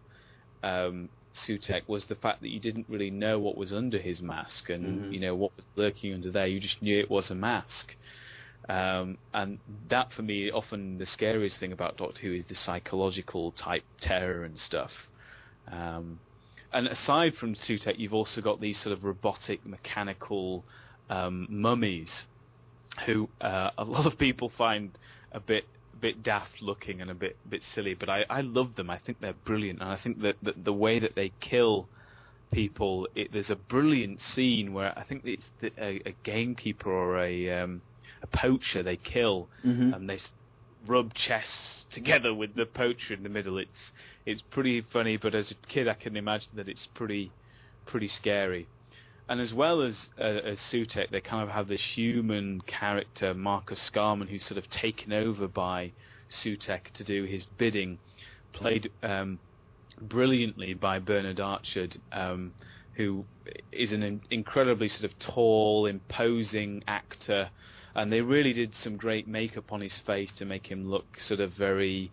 E: Sutekh was the fact that you didn't really know what was under his mask, and what was lurking under there. You just knew it was a mask, and that for me, often the scariest thing about Doctor Who is the psychological type terror and stuff. And aside from Sutekh, you've also got these sort of robotic, mechanical mummies, who a lot of people find a bit daft looking and a bit silly, but I love them. I think they're brilliant, and I think that the way that they kill people, there's a brilliant scene where I think it's a gamekeeper or a poacher they kill, and they rub chests together with the poacher in the middle. It's pretty funny, but as a kid I can imagine that it's pretty scary. And as well as Sutekh, they kind of have this human character, Marcus Scarman, who's sort of taken over by Sutekh to do his bidding, played brilliantly by Bernard Archard, who is an incredibly sort of tall, imposing actor. And they really did some great makeup on his face to make him look sort of very,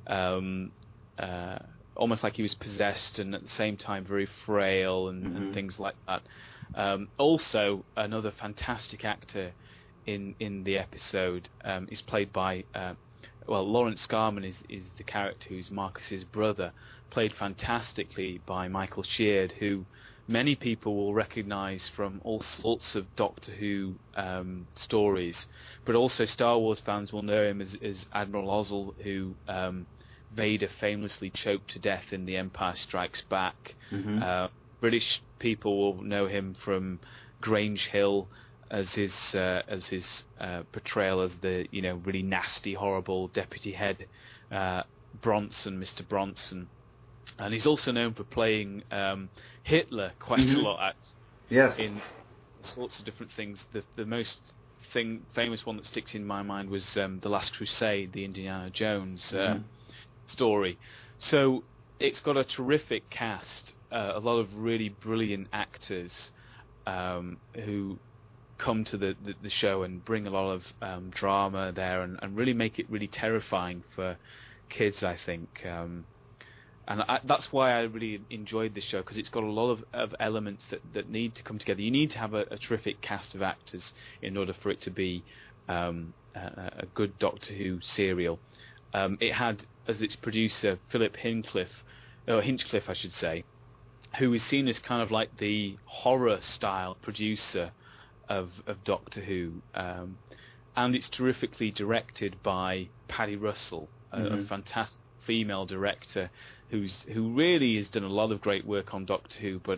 E: almost like he was possessed, and at the same time very frail and things like that. Also, another fantastic actor in the episode is played by Lawrence Scarman is the character who's Marcus's brother, played fantastically by Michael Sheard, who many people will recognise from all sorts of Doctor Who stories, but also Star Wars fans will know him as Admiral Ozzel, who Vader famously choked to death in The Empire Strikes Back. British people will know him from Grange Hill as his portrayal as the really nasty, horrible deputy head Bronson, Mr. Bronson, and he's also known for playing Hitler quite a lot.
D: Yes,
E: in sorts of different things. The most famous one that sticks in my mind was The Last Crusade, the Indiana Jones story. So it's got a terrific cast, a lot of really brilliant actors who come to the show and bring a lot of drama there, and really make it really terrifying for kids, I think. And that's why I really enjoyed this show, because it's got a lot of elements that need to come together. You need to have a terrific cast of actors in order for it to be a good Doctor Who serial. It had, as its producer, Philip Hinchcliffe, I should say, who is seen as kind of like the horror style producer of Doctor Who, and it's terrifically directed by Paddy Russell, a fantastic female director who really has done a lot of great work on Doctor Who, but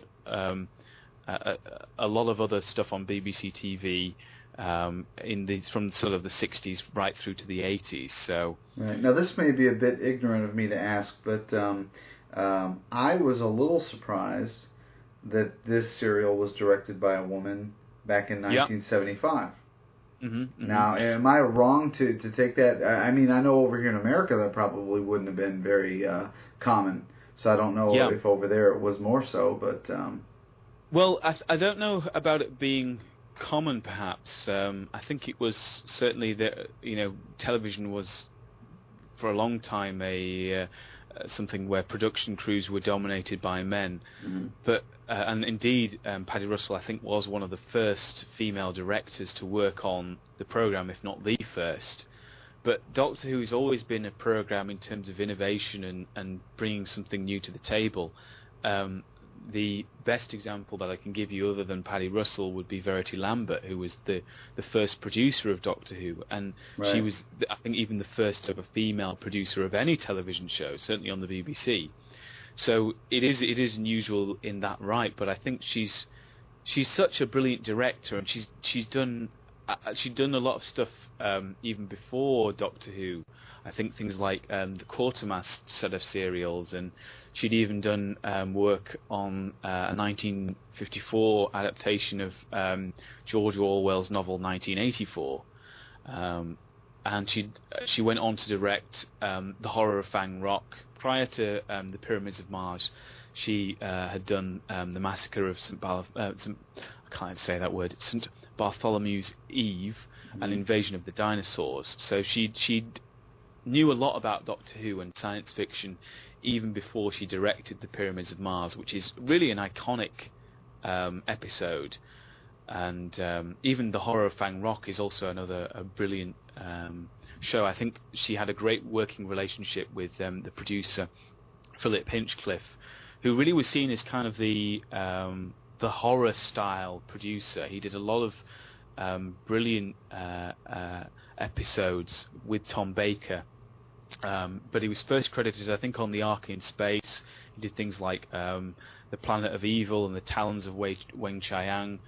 E: a lot of other stuff on BBC TV from sort of the 60s right through to the 80s. So
D: right. Now this may be a bit ignorant of me to ask, but I was a little surprised that this serial was directed by a woman back in 1975. Now, am I wrong to take that? I mean, I know over here in America that probably wouldn't have been very common, so I don't know if over there it was more so, but...
E: Well, I don't know about it being common, perhaps. I think it was certainly that, television was for a long time something where production crews were dominated by men. But and indeed, Paddy Russell, I think, was one of the first female directors to work on the programme, if not the first. But Doctor Who has always been a programme in terms of innovation and bringing something new to the table. The best example that I can give you other than Paddy Russell would be Verity Lambert, who was the first producer of Doctor Who, and she was, I think, even the first ever female producer of any television show, certainly on the BBC. So it is unusual in that right, but I think she's such a brilliant director, and she'd done a lot of stuff even before Doctor Who. I think things like the Quatermass set of serials, and she'd even done work on a 1954 adaptation of George Orwell's novel 1984. And she went on to direct The Horror of Fang Rock. Prior to The Pyramids of Mars, she had done The Massacre of St. Bartholomew's Eve, and Invasion of the Dinosaurs. So she knew a lot about Doctor Who and science fiction even before she directed The Pyramids of Mars, which is really an iconic episode. And even The Horror of Fang Rock is also a brilliant show. I think she had a great working relationship with the producer, Philip Hinchcliffe, who really was seen as kind of the horror style producer. He did a lot of brilliant episodes with Tom Baker, but he was first credited, I think, on The Ark in Space. He did things like The Planet of Evil and The Talons of Weng Chiang,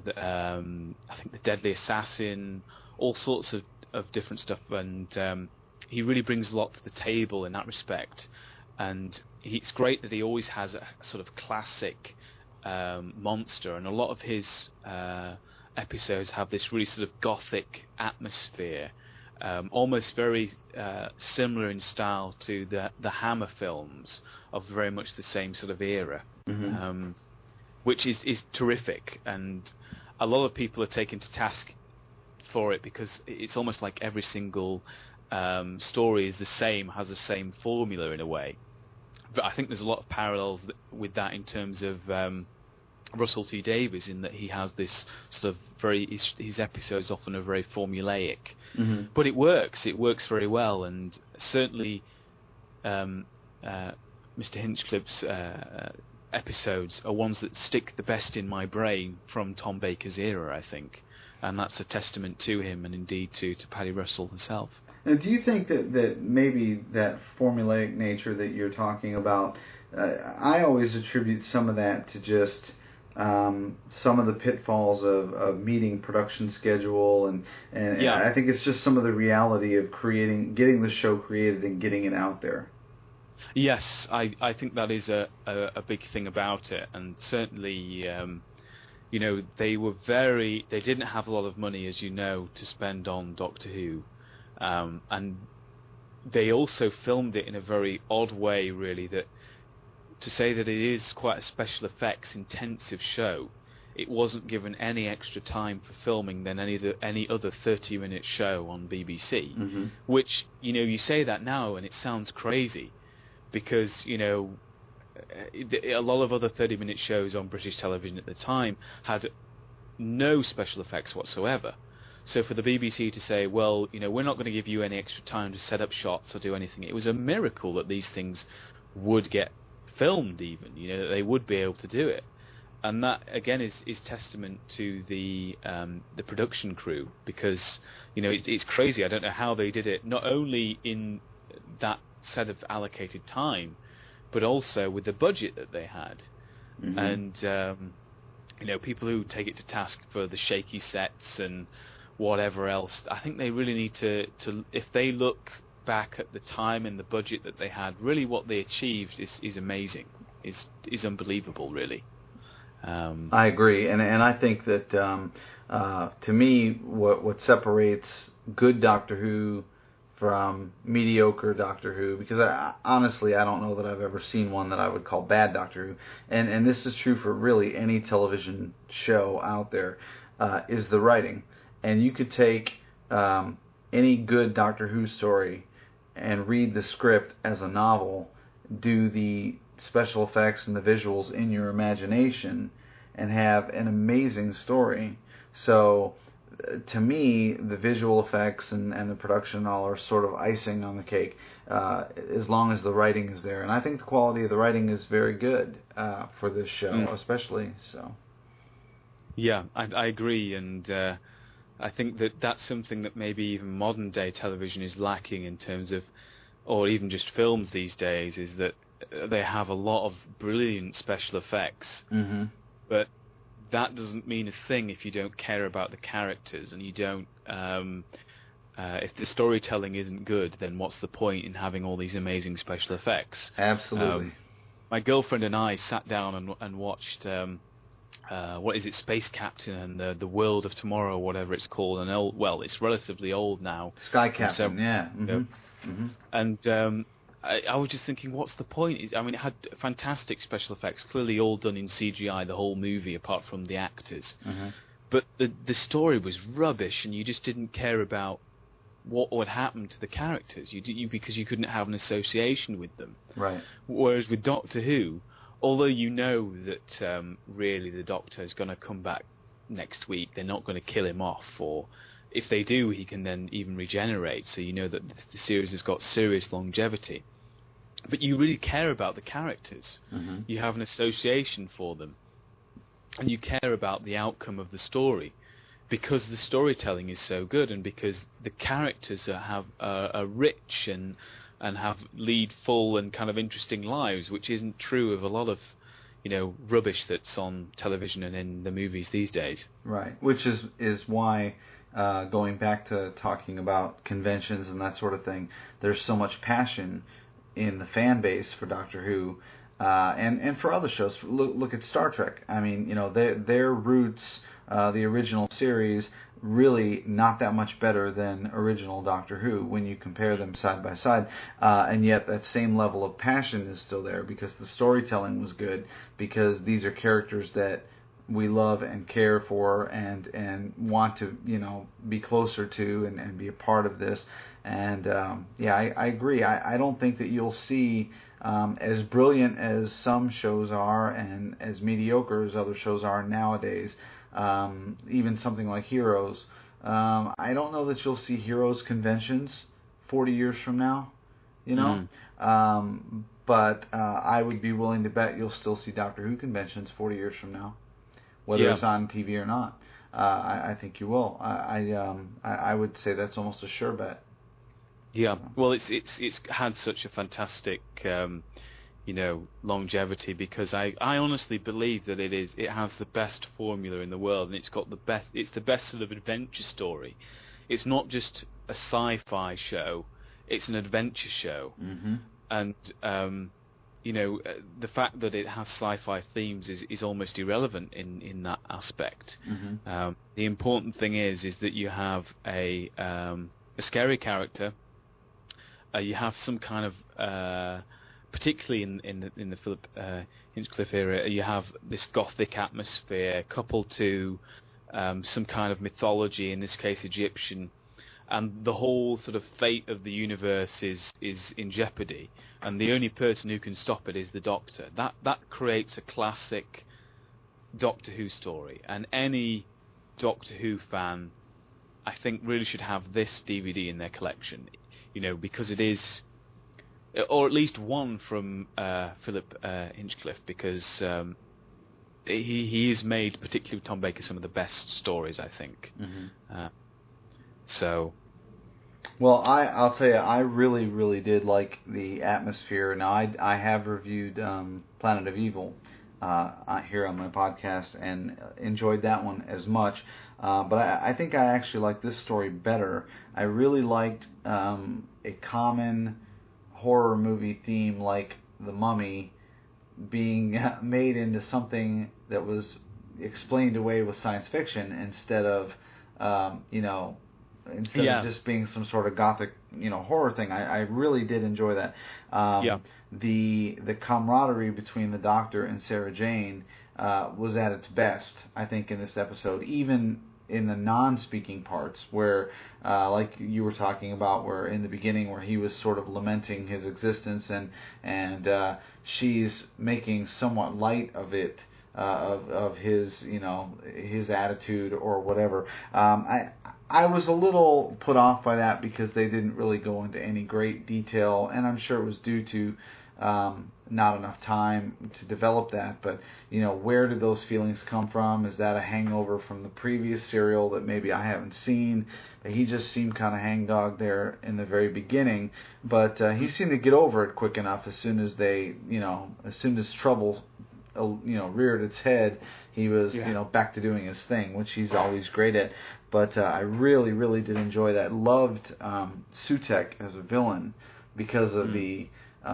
E: I think The Deadly Assassin, all sorts of different stuff, and he really brings a lot to the table in that respect. And it's great that he always has a sort of classic monster, and a lot of his episodes have this really sort of gothic atmosphere, almost very similar in style to the Hammer films of very much the same sort of era, which is terrific. And a lot of people are taken to task for it because it's almost like every single story is the same, has the same formula in a way. But I think there's a lot of parallels with that in terms of Russell T Davies, in that he has this sort of his episodes often are very formulaic, but it works very well. And certainly Mr. Hinchcliffe's episodes are ones that stick the best in my brain from Tom Baker's era, I think, and that's a testament to him and indeed to Paddy Russell himself.
D: Now, do you think that maybe that formulaic nature that you're talking about, I always attribute some of that to just some of the pitfalls of meeting production schedule, and I think it's just some of the reality of getting the show created and getting it out there.
E: Yes, I think that is a big thing about it, and certainly they didn't have a lot of money, as you know, to spend on Doctor Who. And they also filmed it in a very odd way, really, that to say that it is quite a special effects intensive show, it wasn't given any extra time for filming than any other 30-minute show on BBC, which, you say that now and it sounds crazy, because, a lot of other 30-minute shows on British television at the time had no special effects whatsoever. So for the BBC to say, well, we're not going to give you any extra time to set up shots or do anything, it was a miracle that these things would get filmed even, that they would be able to do it. And that again is testament to the production crew, because it's crazy. I don't know how they did it, not only in that set of allocated time, but also with the budget that they had. Mm-hmm. And people who take it to task for the shaky sets and whatever else, I think they really need to if they look back at the time and the budget that they had, really what they achieved is amazing, is unbelievable, really.
D: I agree, and I think that to me, what separates good Doctor Who from mediocre Doctor Who, because honestly I don't know that I've ever seen one that I would call bad Doctor Who, and this is true for really any television show out there, is the writing. And you could take any good Doctor Who story and read the script as a novel, do the special effects and the visuals in your imagination, and have an amazing story. So to me, the visual effects and the production all are sort of icing on the cake, as long as the writing is there. And I think the quality of the writing is very good for this show, especially. So.
E: Yeah, I agree, and I think that's something that maybe even modern day television is lacking in terms of, or even just films these days, is that they have a lot of brilliant special effects,
D: mm-hmm.
E: but that doesn't mean a thing if you don't care about the characters, and you don't. If the storytelling isn't good, then what's the point in having all these amazing special effects?
D: Absolutely.
E: My girlfriend and I sat down and watched. What is it, Space Captain and the World of Tomorrow, whatever it's called, it's relatively old now.
D: Sky Captain, yeah. Mm-hmm. Mm-hmm.
E: And I was just thinking, what's the point? It had fantastic special effects, clearly all done in CGI, the whole movie, apart from the actors.
D: Mm-hmm.
E: But the story was rubbish, and you just didn't care about what would happen to the characters. Because you couldn't have an association with them.
D: Right.
E: Whereas with Doctor Who, although you know that really the Doctor is going to come back next week, they're not going to kill him off, or if they do, he can then even regenerate, so you know that the series has got serious longevity. But you really care about the characters.
D: Mm-hmm.
E: You have an association for them, and you care about the outcome of the story, because the storytelling is so good, and because the characters are rich and lead full and kind of interesting lives, which isn't true of a lot of, rubbish that's on television and in the movies these days.
D: Right, which is why, going back to talking about conventions and that sort of thing, there's so much passion in the fan base for Doctor Who, and for other shows. Look at Star Trek. I mean, their roots, the original series, really not that much better than original Doctor Who when you compare them side by side, and yet that same level of passion is still there, because the storytelling was good, because these are characters that we love and care for and want to be closer to and be a part of this. And I agree. I don't think that you'll see, as brilliant as some shows are and as mediocre as other shows are nowadays, even something like Heroes, I don't know that you'll see Heroes conventions 40 years from now, but I would be willing to bet you'll still see Doctor Who conventions 40 years from now, whether it's on TV or not. I think you will. I would say that's almost a sure bet.
E: Yeah, well, it's had such a fantastic, longevity, because I honestly believe that it has the best formula in the world, and it's the best sort of adventure story. It's not just a sci-fi show; it's an adventure show,
D: mm-hmm.
E: and the fact that it has sci-fi themes is almost irrelevant in that aspect.
D: Mm-hmm.
E: The important thing is that you have a scary character. You have some kind of, particularly in the Philip Hinchcliffe era, you have this gothic atmosphere coupled to some kind of mythology, in this case Egyptian, and the whole sort of fate of the universe is in jeopardy, and the only person who can stop it is the Doctor. That creates a classic Doctor Who story, and any Doctor Who fan, I think, really should have this DVD in their collection. Because it is or at least one from Philip Hinchcliffe, because he has made, particularly with Tom Baker, some of the best stories, I think.
D: Mm-hmm.
E: So.
D: Well, I'll tell you, I really, really did like the atmosphere. Now, I have reviewed Planet of Evil here on my podcast and enjoyed that one as much. But I think I actually like this story better. I really liked a common horror movie theme like The Mummy being made into something that was explained away with science fiction instead of, instead of just being some sort of gothic, horror thing. I really did enjoy that. The camaraderie between the Doctor and Sarah Jane was at its best, I think, in this episode, even in the non-speaking parts where, like you were talking about, where in the beginning where he was sort of lamenting his existence and she's making somewhat light of it, of his, his attitude or whatever. I was a little put off by that because they didn't really go into any great detail, and I'm sure it was due to not enough time to develop that. But, where did those feelings come from? Is that a hangover from the previous serial that maybe I haven't seen? He just seemed kind of hangdog there in the very beginning, but he seemed to get over it quick enough as soon as as soon as trouble reared its head, he was, back to doing his thing, which he's always great at. But I really, really did enjoy that. Loved Sutekh as a villain because of the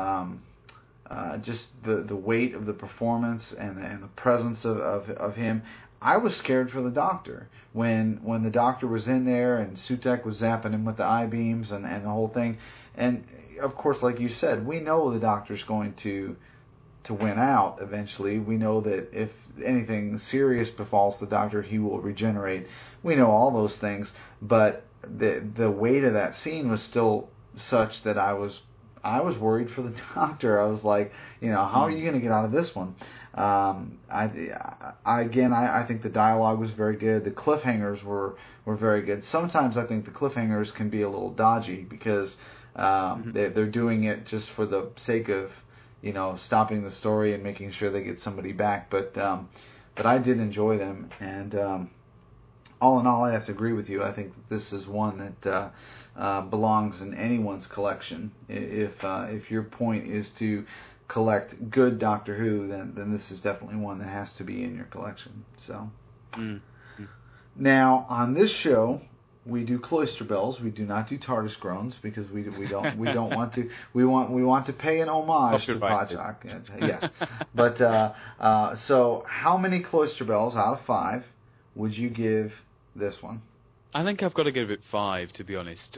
D: just the weight of the performance and the presence of him. I was scared for the Doctor when the Doctor was in there and Sutekh was zapping him with the I-beams and the whole thing. And of course, like you said, we know the Doctor's going to win out eventually. We know that if anything serious befalls the Doctor, he will regenerate. We know all those things, but the weight of that scene was still such that I was worried for the Doctor. I was like, how are you going to get out of this one? I think the dialogue was very good. The cliffhangers were very good. Sometimes I think the cliffhangers can be a little dodgy because they're doing it just for the sake of stopping the story and making sure they get somebody back. But I did enjoy them, and all in all, I have to agree with you. I think that this is one that belongs in anyone's collection. If your point is to collect good Doctor Who, then this is definitely one that has to be in your collection. So, Now on this show, we do Cloister Bells. We do not do TARDIS Groans because we don't want to. We want to pay an homage to Podshock. Yes, but so how many Cloister Bells out of 5 would you give this one?
E: I think I've got to give it 5, to be honest.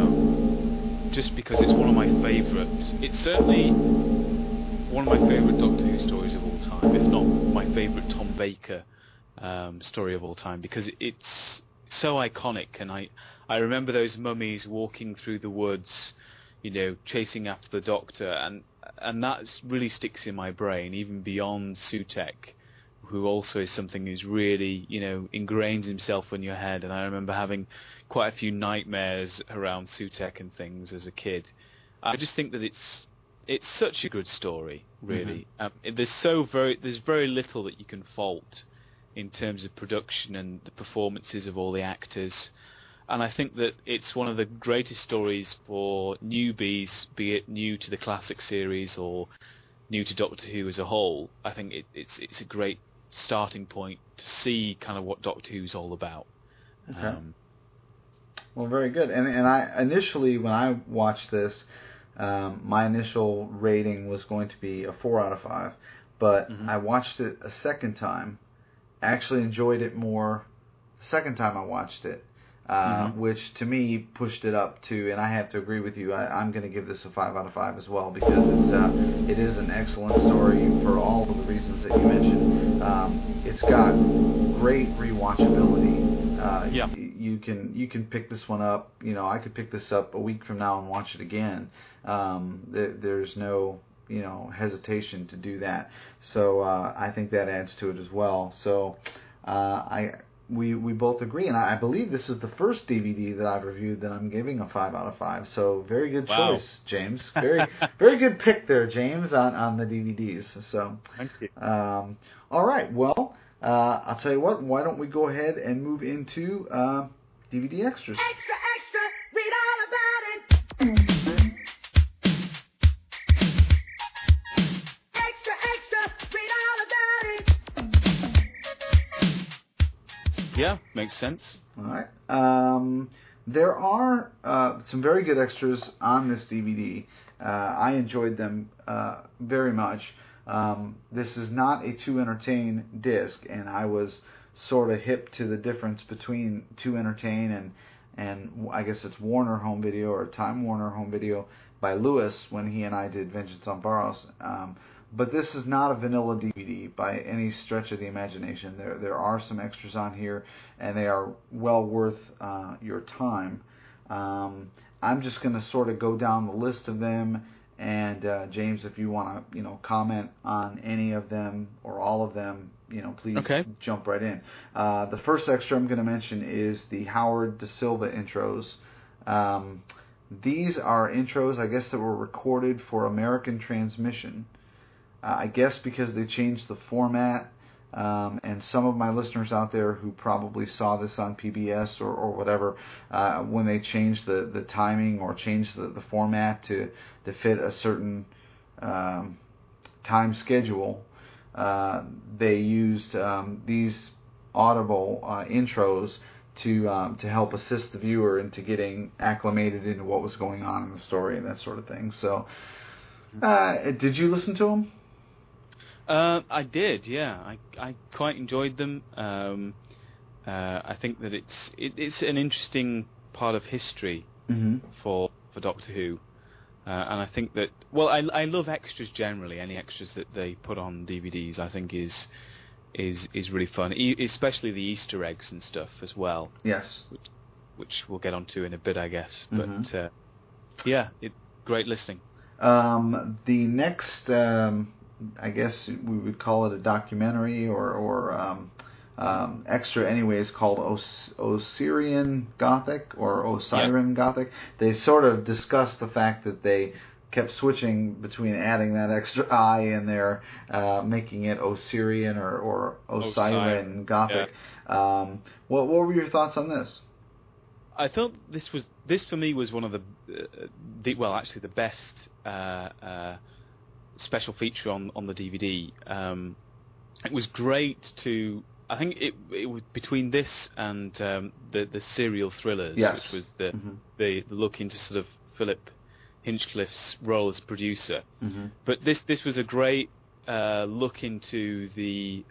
E: Just because it's one of my favourites. It's certainly one of my favourite Doctor Who stories of all time, if not my favourite Tom Baker story of all time, because it's so iconic. And I remember those mummies walking through the woods, chasing after the Doctor, and that really sticks in my brain, even beyond Sutekh, who also is something who's really, ingrains himself in your head. And I remember having quite a few nightmares around Sutekh and things as a kid. I just think that it's such a good story, really. Mm-hmm. There's very little that you can fault in terms of production and the performances of all the actors. And I think that it's one of the greatest stories for newbies, be it new to the classic series or new to Doctor Who as a whole. I think it's a great starting point to see kind of what Doctor Who's all about.
D: Okay. Well, very good. And I initially, when I watched this, my initial rating was going to be a 4 out of 5. But I watched it a second time. I actually enjoyed it more the second time I watched it, which to me pushed it up to, and I have to agree with you, I'm going to give this a 5 out of 5 as well, because it is an excellent story for all of the reasons that you mentioned. It's got great rewatchability. You can pick this one up. I could pick this up a week from now and watch it again. There's no hesitation to do that. So I think that adds to it as well. So I we both agree, and I believe this is the first DVD that I've reviewed that I'm giving a 5 out of 5. So very good choice, James. Very very good pick there, James, on the DVDs. So
E: Thank you.
D: All right, well, I'll tell you what. Why don't we go ahead and move into DVD extras?
G: Extra, extra, read all about it. Extra, extra, read all about it.
E: Yeah, makes sense.
D: All right. There are some very good extras on this DVD. I enjoyed them very much. This is not a 2 Entertain disc, and I was sort of hip to the difference between 2 Entertain and I guess it's Warner Home Video or Time Warner Home Video by Lewis when he and I did Vengeance on Burroughs. But this is not a vanilla DVD by any stretch of the imagination. There are some extras on here, and they are well worth your time. I'm just going to sort of go down the list of them, and James, if you want to, comment on any of them or all of them, please jump right in. The first extra I'm going to mention is the Howard Da Silva intros. These are intros, I guess, that were recorded for American Transmission. I guess because they changed the format, and some of my listeners out there who probably saw this on PBS or whatever, when they changed the timing or changed the format to fit a certain time schedule, they used these audible intros to help assist the viewer into getting acclimated into what was going on in the story and that sort of thing. So, did you listen to them?
E: I did, yeah. I quite enjoyed them. I think that it's an interesting part of history for Doctor Who, and I think that I love extras generally. Any extras that they put on DVDs, I think is really fun, especially the Easter eggs and stuff as well.
D: Yes,
E: which we'll get onto in a bit, I guess. But great listening.
D: The next. I guess we would call it a documentary or extra anyways, called Osirian Gothic or Osiran Gothic. They sort of discuss the fact that they kept switching between adding that extra I in there, making it Osirian or Osiran Gothic. Yeah. What were your thoughts on this?
E: I thought this for me was one of the best special feature on the DVD. It was great to. I think it was between this and the serial thrillers, which was the look into sort of Philip Hinchcliffe's role as producer. But this was a great look into the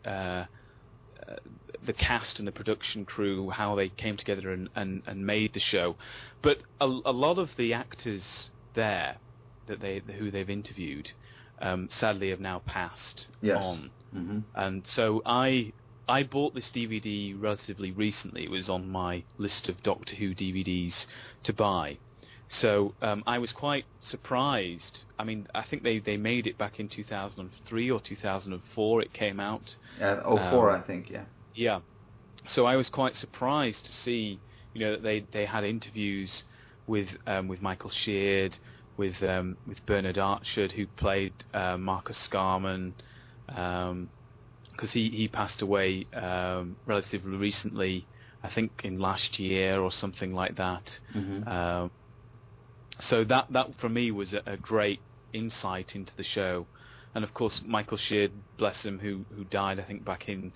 E: cast and the production crew, how they came together and made the show. But a lot of the actors there who they've interviewed. Sadly have now passed on. And so I bought this DVD relatively recently. It was on my list of Doctor Who DVDs to buy. So I was quite surprised. I mean, I think they made it back in 2003 or 2004 it came out.
D: 04 I think, yeah.
E: Yeah. So I was quite surprised to see, that they had interviews with Michael Sheard, with Bernard Archard, who played Marcus Scarman, because he passed away relatively recently, I think in last year or something like that. So that for me was a great insight into the show, and of course Michael Sheard, bless him, who died I think back in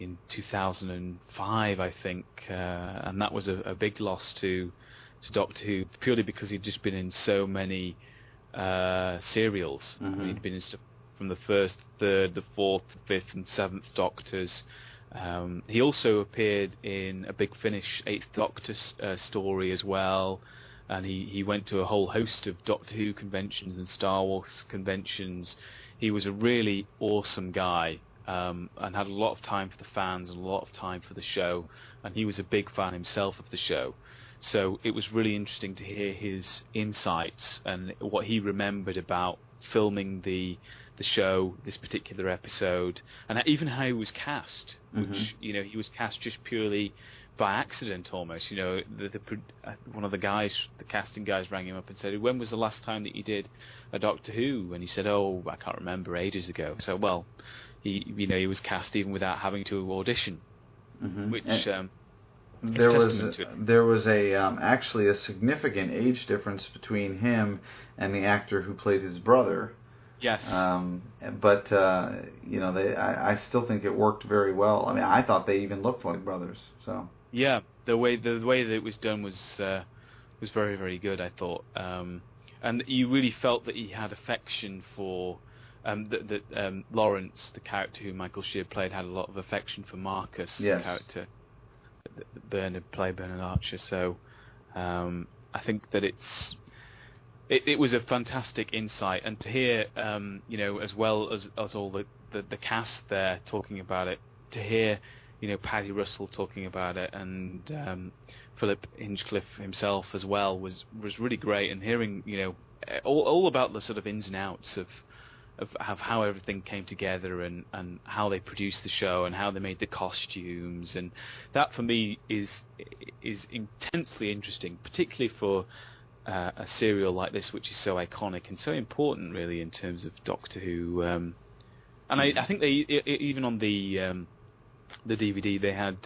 E: 2005 I think, and that was a big loss to Doctor Who, purely because he'd just been in so many serials. I mean, he'd been in stuff from the first, third, the fourth, the fifth, and seventh Doctors. He also appeared in a Big Finish 8th Doctor story as well, and he went to a whole host of Doctor Who conventions and Star Wars conventions. He was a really awesome guy, and had a lot of time for the fans and a lot of time for the show, and he was a big fan himself of the show. So it was really interesting to hear his insights and what he remembered about filming the show, this particular episode, and even how he was cast, which he was cast just purely by accident almost. One of the casting guys rang him up and said, "When was the last time that you did a Doctor Who?" And he said, "Oh, I can't remember, ages ago." So, well, he was cast even without having to audition, which
D: there was actually a significant age difference between him and the actor who played his brother.
E: Yes.
D: But I still think it worked very well. I mean, I thought they even looked like brothers. So.
E: Yeah, the way that it was done was very, very good, I thought, and you really felt that he had affection for that Lawrence, the character who Michael Sheard played, had a lot of affection for Marcus, the character that Bernard Archer. So I think that it was a fantastic insight, and to hear as well as all the cast there talking about it, to hear Paddy Russell talking about it, and Philip Hinchcliffe himself as well was really great, and hearing all about the sort of ins and outs of how everything came together, and how they produced the show, and how they made the costumes, and that for me is intensely interesting, particularly for a serial like this, which is so iconic and so important, really, in terms of Doctor Who. And I think they even on the DVD they had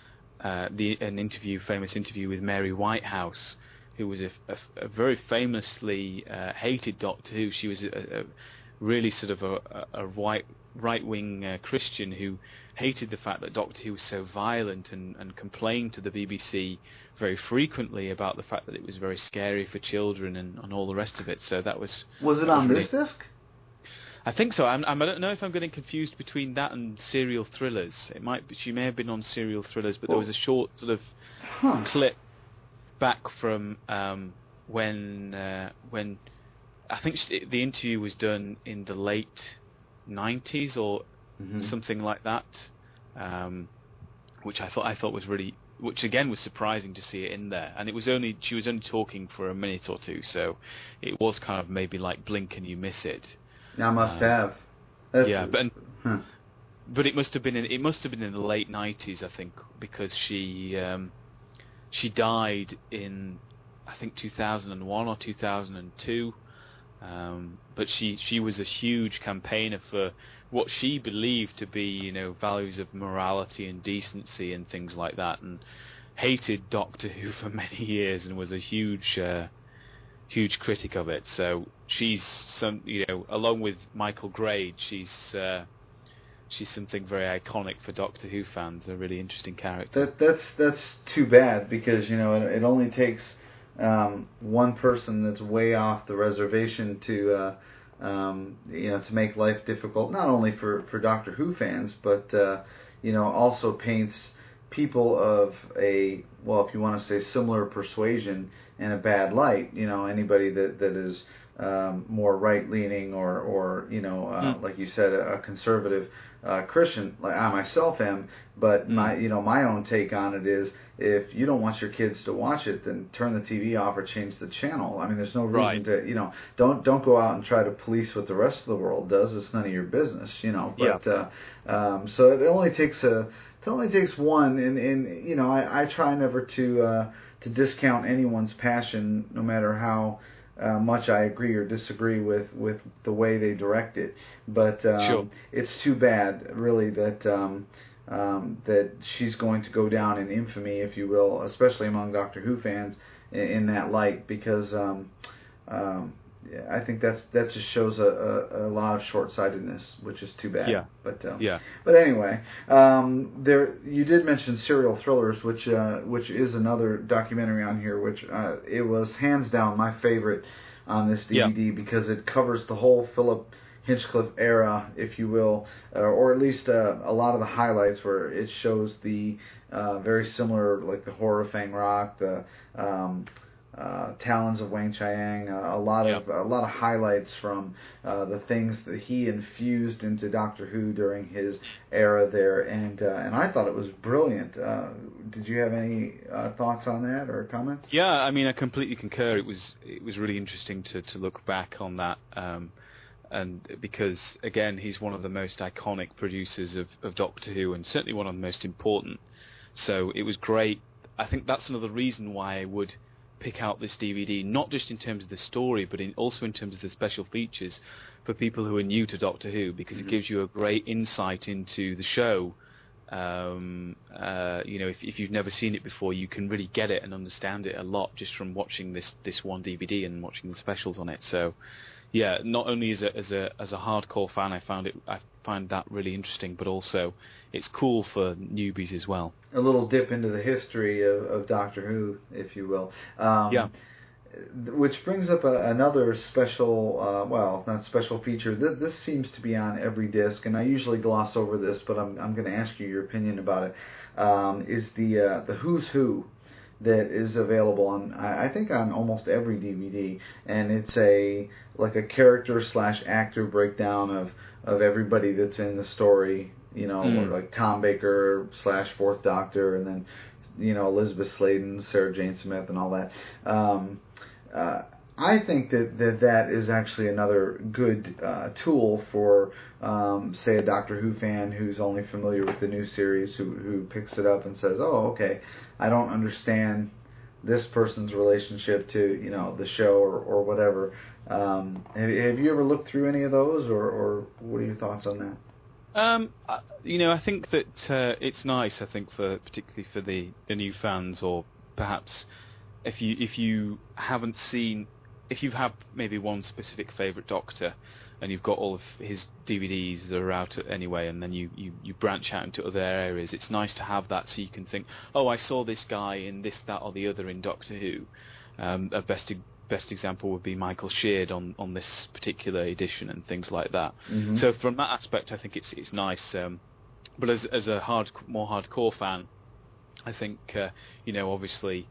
E: an famous interview with Mary Whitehouse, who was a very famously hated Doctor Who. She was a really sort of a right-wing Christian who hated the fact that Doctor Who was so violent, and complained to the BBC very frequently about the fact that it was very scary for children and all the rest of it. So that was...
D: Was it on this disc?
E: I think so. I don't know if I'm getting confused between that and Serial Thrillers. She may have been on Serial Thrillers, but there was a short sort of clip back from when I think the interview was done in the late 90s or something like that, which I thought was really, which again was surprising to see it in there. And she was only talking for a minute or two, so it was kind of maybe like blink and you miss it.
D: I must have.
E: But it must have been in the late 90s, I think, because she died in, I think, 2001 or 2002. But she was a huge campaigner for what she believed to be, values of morality and decency and things like that, and hated Doctor Who for many years, and was a huge critic of it. So she's along with Michael Grade, she's something very iconic for Doctor Who fans. A really interesting character.
D: That's too bad, because it only takes one person that's way off the reservation to make life difficult, not only for Doctor Who fans, but also paints people of a, well, if you want to say similar persuasion, in a bad light. Anybody that is more right-leaning or like you said, a conservative Christian, like I myself am. But my own take on it is, if you don't want your kids to watch it, then turn the TV off or change the channel. I mean, there's no reason to, don't go out and try to police what the rest of the world does. It's none of your business, But so it only takes one, and I try never to discount anyone's passion, no matter how much I agree or disagree with the way they direct it. But it's too bad, really, that that she's going to go down in infamy, if you will, especially among Doctor Who fans, in that light, because I think that just shows a lot of short-sightedness, which is too bad.
E: Yeah.
D: But anyway, you did mention Serial Thrillers, which is another documentary on here, which it was hands down my favorite on this DVD, because it covers the whole Philip Hinchcliffe era, if you will, or at least a lot of the highlights, where it shows the very similar, like the Horror of Fang Rock, the Talons of Wang Chiang, a lot of highlights from the things that he infused into Doctor Who during his era there, and I thought it was brilliant. Did you have any thoughts on that or comments?
E: Yeah, I mean, I completely concur. It was really interesting to look back on that. and because again he's one of the most iconic producers of Doctor Who, and certainly one of the most important. So it was great. I think that's another reason why I would pick out this DVD, not just in terms of the story, but also in terms of the special features for people who are new to Doctor Who, because it gives you a great insight into the show. If you've never seen it before, you can really get it and understand it a lot just from watching this one DVD and watching the specials on it. So, yeah, not only as a hardcore fan, I find that really interesting, but also it's cool for newbies as well.
D: A little dip into the history of Doctor Who, if you will. Which brings up another special, not special feature. This seems to be on every disc, and I usually gloss over this, but I'm going to ask you your opinion about it. Is the Who's Who that is available on, I think, on almost every DVD, and it's a character / actor breakdown of everybody that's in the story. Like Tom Baker / Fourth Doctor, and then Elizabeth Sladen, Sarah Jane Smith, and all that. I think that is actually another good tool for, say, a Doctor Who fan who's only familiar with the new series, who picks it up and says, "Oh, okay, I don't understand this person's relationship to the show or whatever." Have you ever looked through any of those, or what are your thoughts on that?
E: I think that it's nice. I think particularly for the new fans, or perhaps if you haven't seen, if you have maybe one specific favourite Doctor, and you've got all of his DVDs that are out anyway, and then you branch out into other areas, it's nice to have that, so you can think, oh, I saw this guy in this, that, or the other in Doctor Who. A best example would be Michael Sheard on this particular edition and things like that. Mm-hmm. So from that aspect, I think it's nice. But as a more hardcore fan, I think obviously,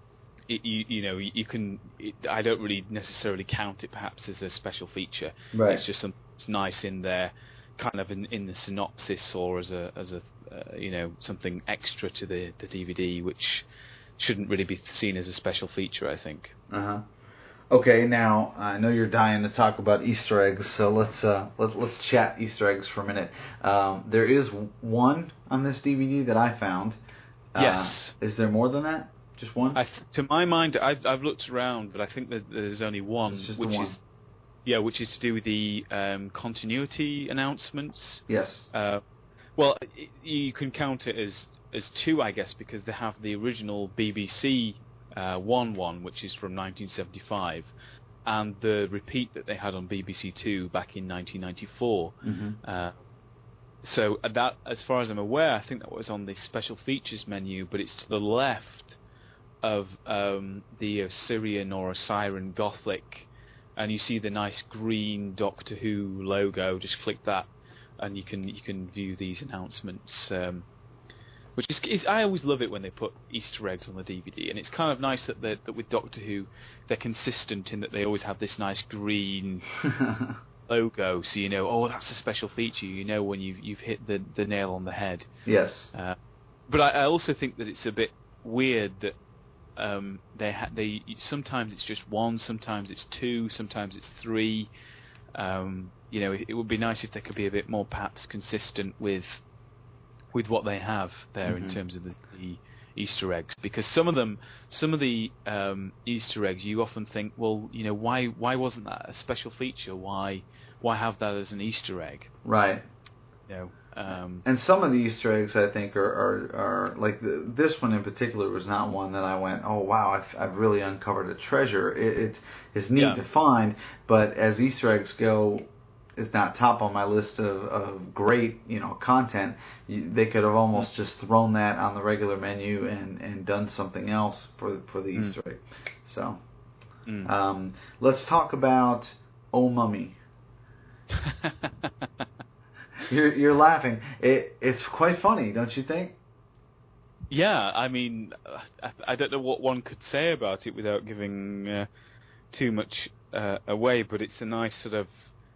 E: you can. I don't really necessarily count it perhaps as a special feature.
D: Right.
E: It's just it's nice in there, kind of in the synopsis, or as a something extra to the DVD, which shouldn't really be seen as a special feature, I think.
D: Uh-huh. Okay, now I know you're dying to talk about Easter eggs, so let's chat Easter eggs for a minute. There is one on this DVD that I found.
E: Yes.
D: Is there more than that? Just one?
E: To my mind, I've looked around, but I think that there's only one, which is to do with the continuity announcements.
D: Yes.
E: Well, you can count it as two, I guess, because they have the original BBC 1, which is from 1975, and the repeat that they had on BBC Two back in 1994. Mm-hmm. So that, as far as I'm aware, I think that was on the special features menu, but it's to the left of the Osirian or Osiran Gothic, and you see the nice green Doctor Who logo. Just click that, and you can view these announcements. Which is I always love it when they put Easter eggs on the DVD, and it's kind of nice that with Doctor Who they're consistent in that they always have this nice green logo, so that's a special feature. When you've hit the nail on the head.
D: Yes.
E: But I also think that it's a bit weird that they sometimes it's just one, sometimes it's two, sometimes it's three. It would be nice if they could be a bit more perhaps consistent with what they have there. Mm-hmm. In terms of the Easter eggs, because some of the Easter eggs you often think, well, why wasn't that a special feature? Why have that as an Easter egg?
D: Right. And some of the Easter eggs I think are like this one in particular was not one that I went, oh wow, I've really uncovered a treasure. It's neat to find, but as Easter eggs go, it's not top on my list of great content. They could have almost just thrown that on the regular menu and done something else for the Easter egg. So let's talk about Oh Mummy. You're laughing. It's quite funny, don't you think?
E: Yeah, I mean, I don't know what one could say about it without giving too much away, but it's a nice sort of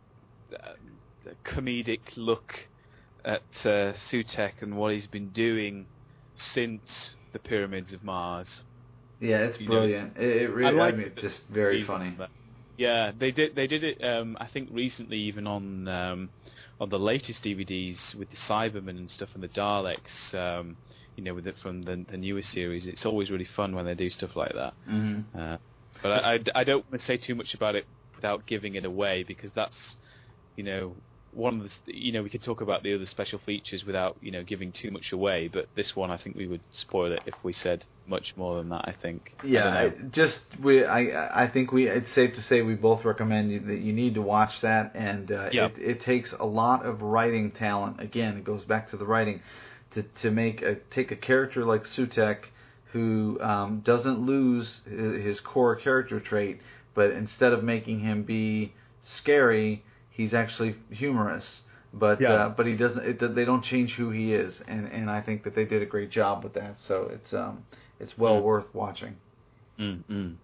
E: comedic look at Sutekh and what he's been doing since the Pyramids of Mars.
D: Yeah, it's brilliant. It really, just very funny.
E: Yeah, they did it. I think recently, even on the latest DVDs with the Cybermen and stuff and the Daleks. With it from the newer series, it's always really fun when they do stuff like that.
D: Mm-hmm.
E: But I don't want to say too much about it without giving it away, because that's one of the we could talk about the other special features without giving too much away. But this one, I think we would spoil it if we said much more than that. I think.
D: Yeah, I think it's safe to say we both recommend that you need to watch that, and it takes a lot of writing talent. Again, it goes back to the writing to take a character like Sutekh, who doesn't lose his core character trait, but instead of making him be scary, he's actually humorous. But he doesn't. They don't change who he is, and I think that they did a great job with that. So it's well worth watching.
E: Mm-hmm.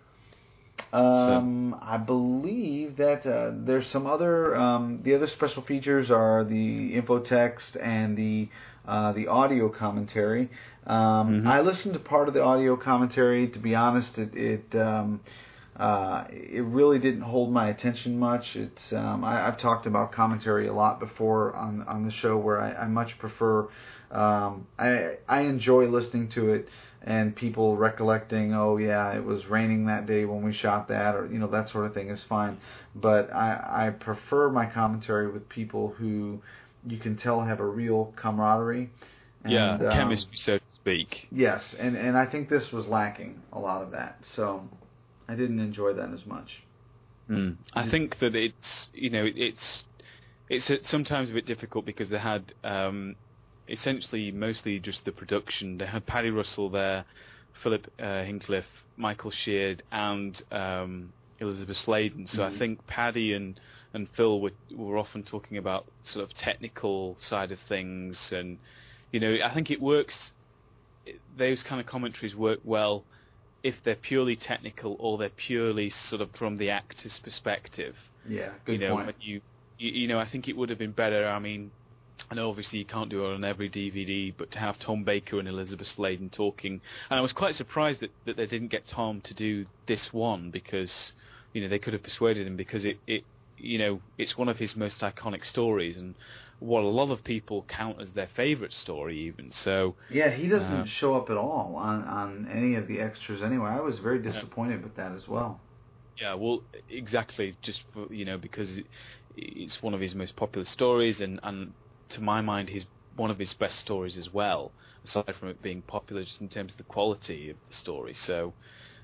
D: I believe that there's some other. The other special features are the info text and the audio commentary. I listened to part of the audio commentary. To be honest, it really didn't hold my attention much. I've talked about commentary a lot before on the show, where I much prefer. I enjoy listening to it and people recollecting, oh yeah, it was raining that day when we shot that, or that sort of thing is fine. But I prefer my commentary with people who you can tell have a real camaraderie. And,
E: chemistry, so to speak.
D: Yes, and I think this was lacking a lot of that, so I didn't enjoy that as much.
E: I think that it's sometimes a bit difficult because they had essentially mostly just the production. They had Paddy Russell there, Philip Hincliffe, Michael Sheard, and Elizabeth Sladen. So I think Paddy and Phil were often talking about sort of technical side of things, and I think it works. Those kind of commentaries work well if they're purely technical or they're purely sort of from the actor's perspective.
D: Yeah, good point.
E: When I think it would have been better. I mean, I know obviously you can't do it on every DVD, but to have Tom Baker and Elizabeth Sladen talking, and I was quite surprised that they didn't get Tom to do this one, because they could have persuaded him, because it's one of his most iconic stories, and what a lot of people count as their favourite story even. So
D: yeah, he doesn't show up at all on any of the extras anyway. I was very disappointed with that as well.
E: Yeah, well, exactly, just for, because it's one of his most popular stories, and to my mind, one of his best stories as well, aside from it being popular just in terms of the quality of the story. So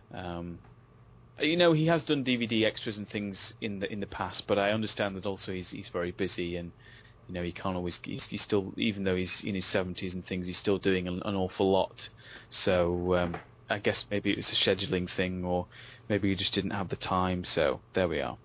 E: he has done DVD extras and things in the past, but I understand that also he's very busy, and he can't always. He's still, even though he's in his 70s and things, he's still doing an awful lot. So I guess maybe it was a scheduling thing, or maybe he just didn't have the time. So there we are.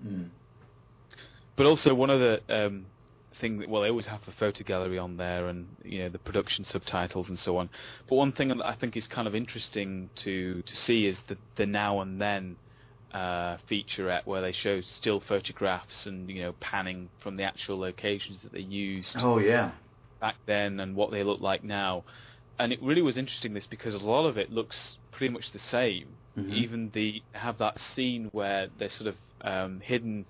E: But also one other thing that, well, they always have the photo gallery on there, and the production subtitles and so on. But one thing that I think is kind of interesting to see is the Now and Then featurette, where they show still photographs and panning from the actual locations that they used.
D: Oh yeah.
E: Back then and what they look like now, and it really was interesting this, because a lot of it looks pretty much the same. Even have that scene where they're sort of hidden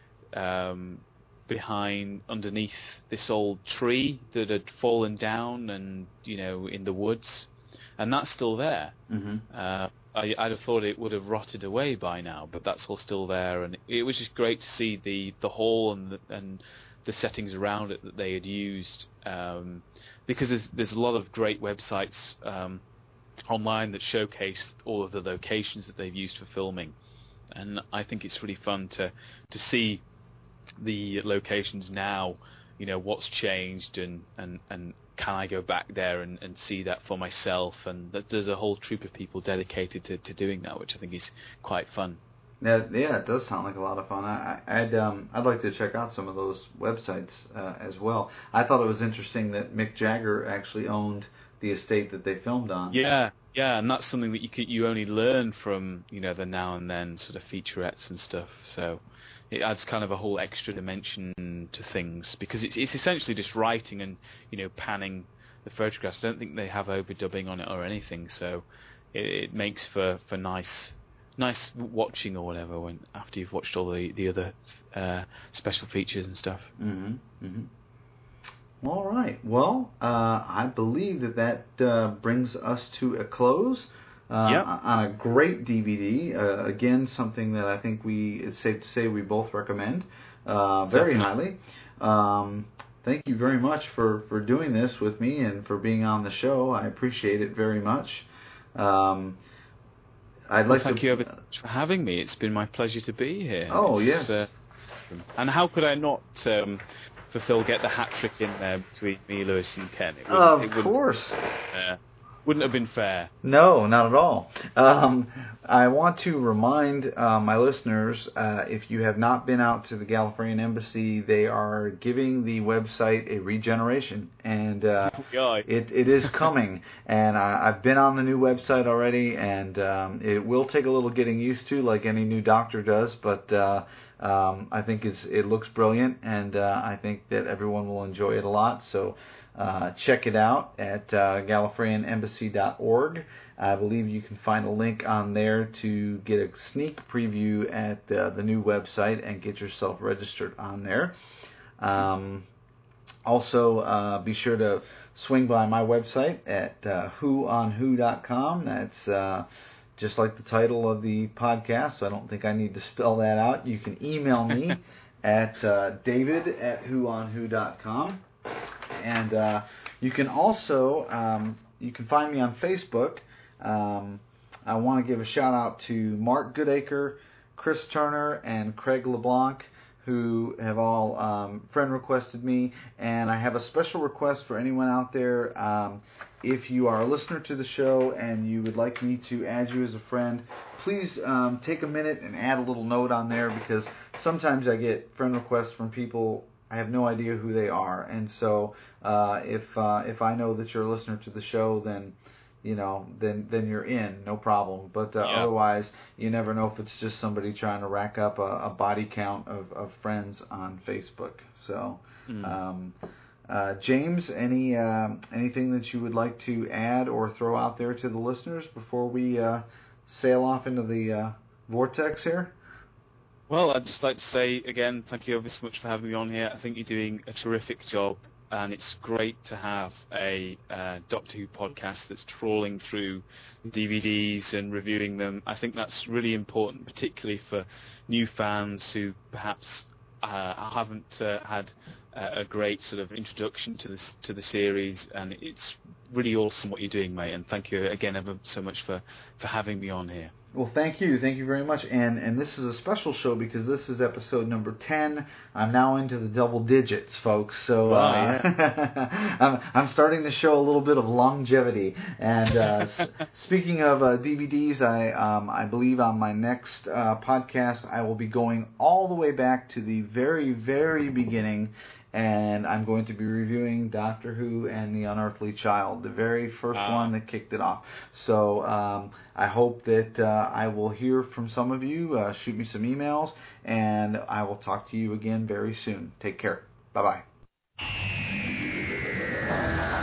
E: underneath this old tree that had fallen down, and in the woods, and that's still there. I'd have thought it would have rotted away by now, but that's all still there, and it was just great to see the hall and the settings around it that they had used, because there's a lot of great websites online that showcase all of the locations that they've used for filming, and I think it's really fun to see the locations now, what's changed, and can I go back there and see that for myself, and there's a whole troop of people dedicated to doing that, which I think is quite fun.
D: Yeah, it does sound like a lot of fun. I'd like to check out some of those websites as well. I thought it was interesting that Mick Jagger actually owned the estate that they filmed on.
E: Yeah, and that's something that you only learn from the Now and Then sort of featurettes and stuff. So it adds kind of a whole extra dimension to things, because it's essentially just writing and panning the photographs. I don't think they have overdubbing on it or anything, so it makes for nice nice watching or whatever when after you've watched all the other special features and stuff.
D: All right. Well, I believe that brings us to a close on a great DVD. Again, something that I think it's safe to say we both recommend very highly. Thank you very much for doing this with me and for being on the show. I appreciate it very much.
E: Thank you ever so much for having me. It's been my pleasure to be here.
D: Yes.
E: And how could I not get the hat trick in there between me, Lewis, and Ken?
D: Of course.
E: Wouldn't have been fair.
D: No, not at all. I want to remind my listeners, if you have not been out to the Gallifreyan Embassy, they are giving the website a regeneration, and it is coming. And I've been on the new website already, and it will take a little getting used to, like any new doctor does, but I think it looks brilliant, and I think that everyone will enjoy it a lot. So check it out at GallifreyanEmbassy.org. I believe you can find a link on there to get a sneak preview at the new website and get yourself registered on there. Also, be sure to swing by my website at whoonwho.com. That's just like the title of the podcast, so I don't think I need to spell that out. You can email me at david@whoonwho.com. And you can also you can find me on Facebook. I want to give a shout out to Mark Goodacre, Chris Turner, and Craig LeBlanc, who have all friend requested me. And I have a special request for anyone out there. If you are a listener to the show and you would like me to add you as a friend, please take a minute and add a little note on there, because sometimes I get friend requests from people I have no idea who they are, and so if I know that you're a listener to the show, then then you're in, no problem. But otherwise, you never know if it's just somebody trying to rack up a body count of friends on Facebook. So, James, anything that you would like to add or throw out there to the listeners before we sail off into the vortex here?
E: Well, I'd just like to say again, thank you ever so much for having me on here. I think you're doing a terrific job, and it's great to have a Doctor Who podcast that's trawling through DVDs and reviewing them. I think that's really important, particularly for new fans who perhaps haven't had a great sort of introduction to the series, and it's really awesome what you're doing, mate. And thank you again ever so much for having me on here.
D: Well, thank you very much. And this is a special show because this is episode number 10. I'm now into the double digits, folks. So I'm starting to show a little bit of longevity. And speaking of DVDs, I believe on my next podcast I will be going all the way back to the very, very beginning. And I'm going to be reviewing Doctor Who and the Unearthly Child, the very first one that kicked it off. So I hope that I will hear from some of you. Shoot me some emails, and I will talk to you again very soon. Take care. Bye-bye.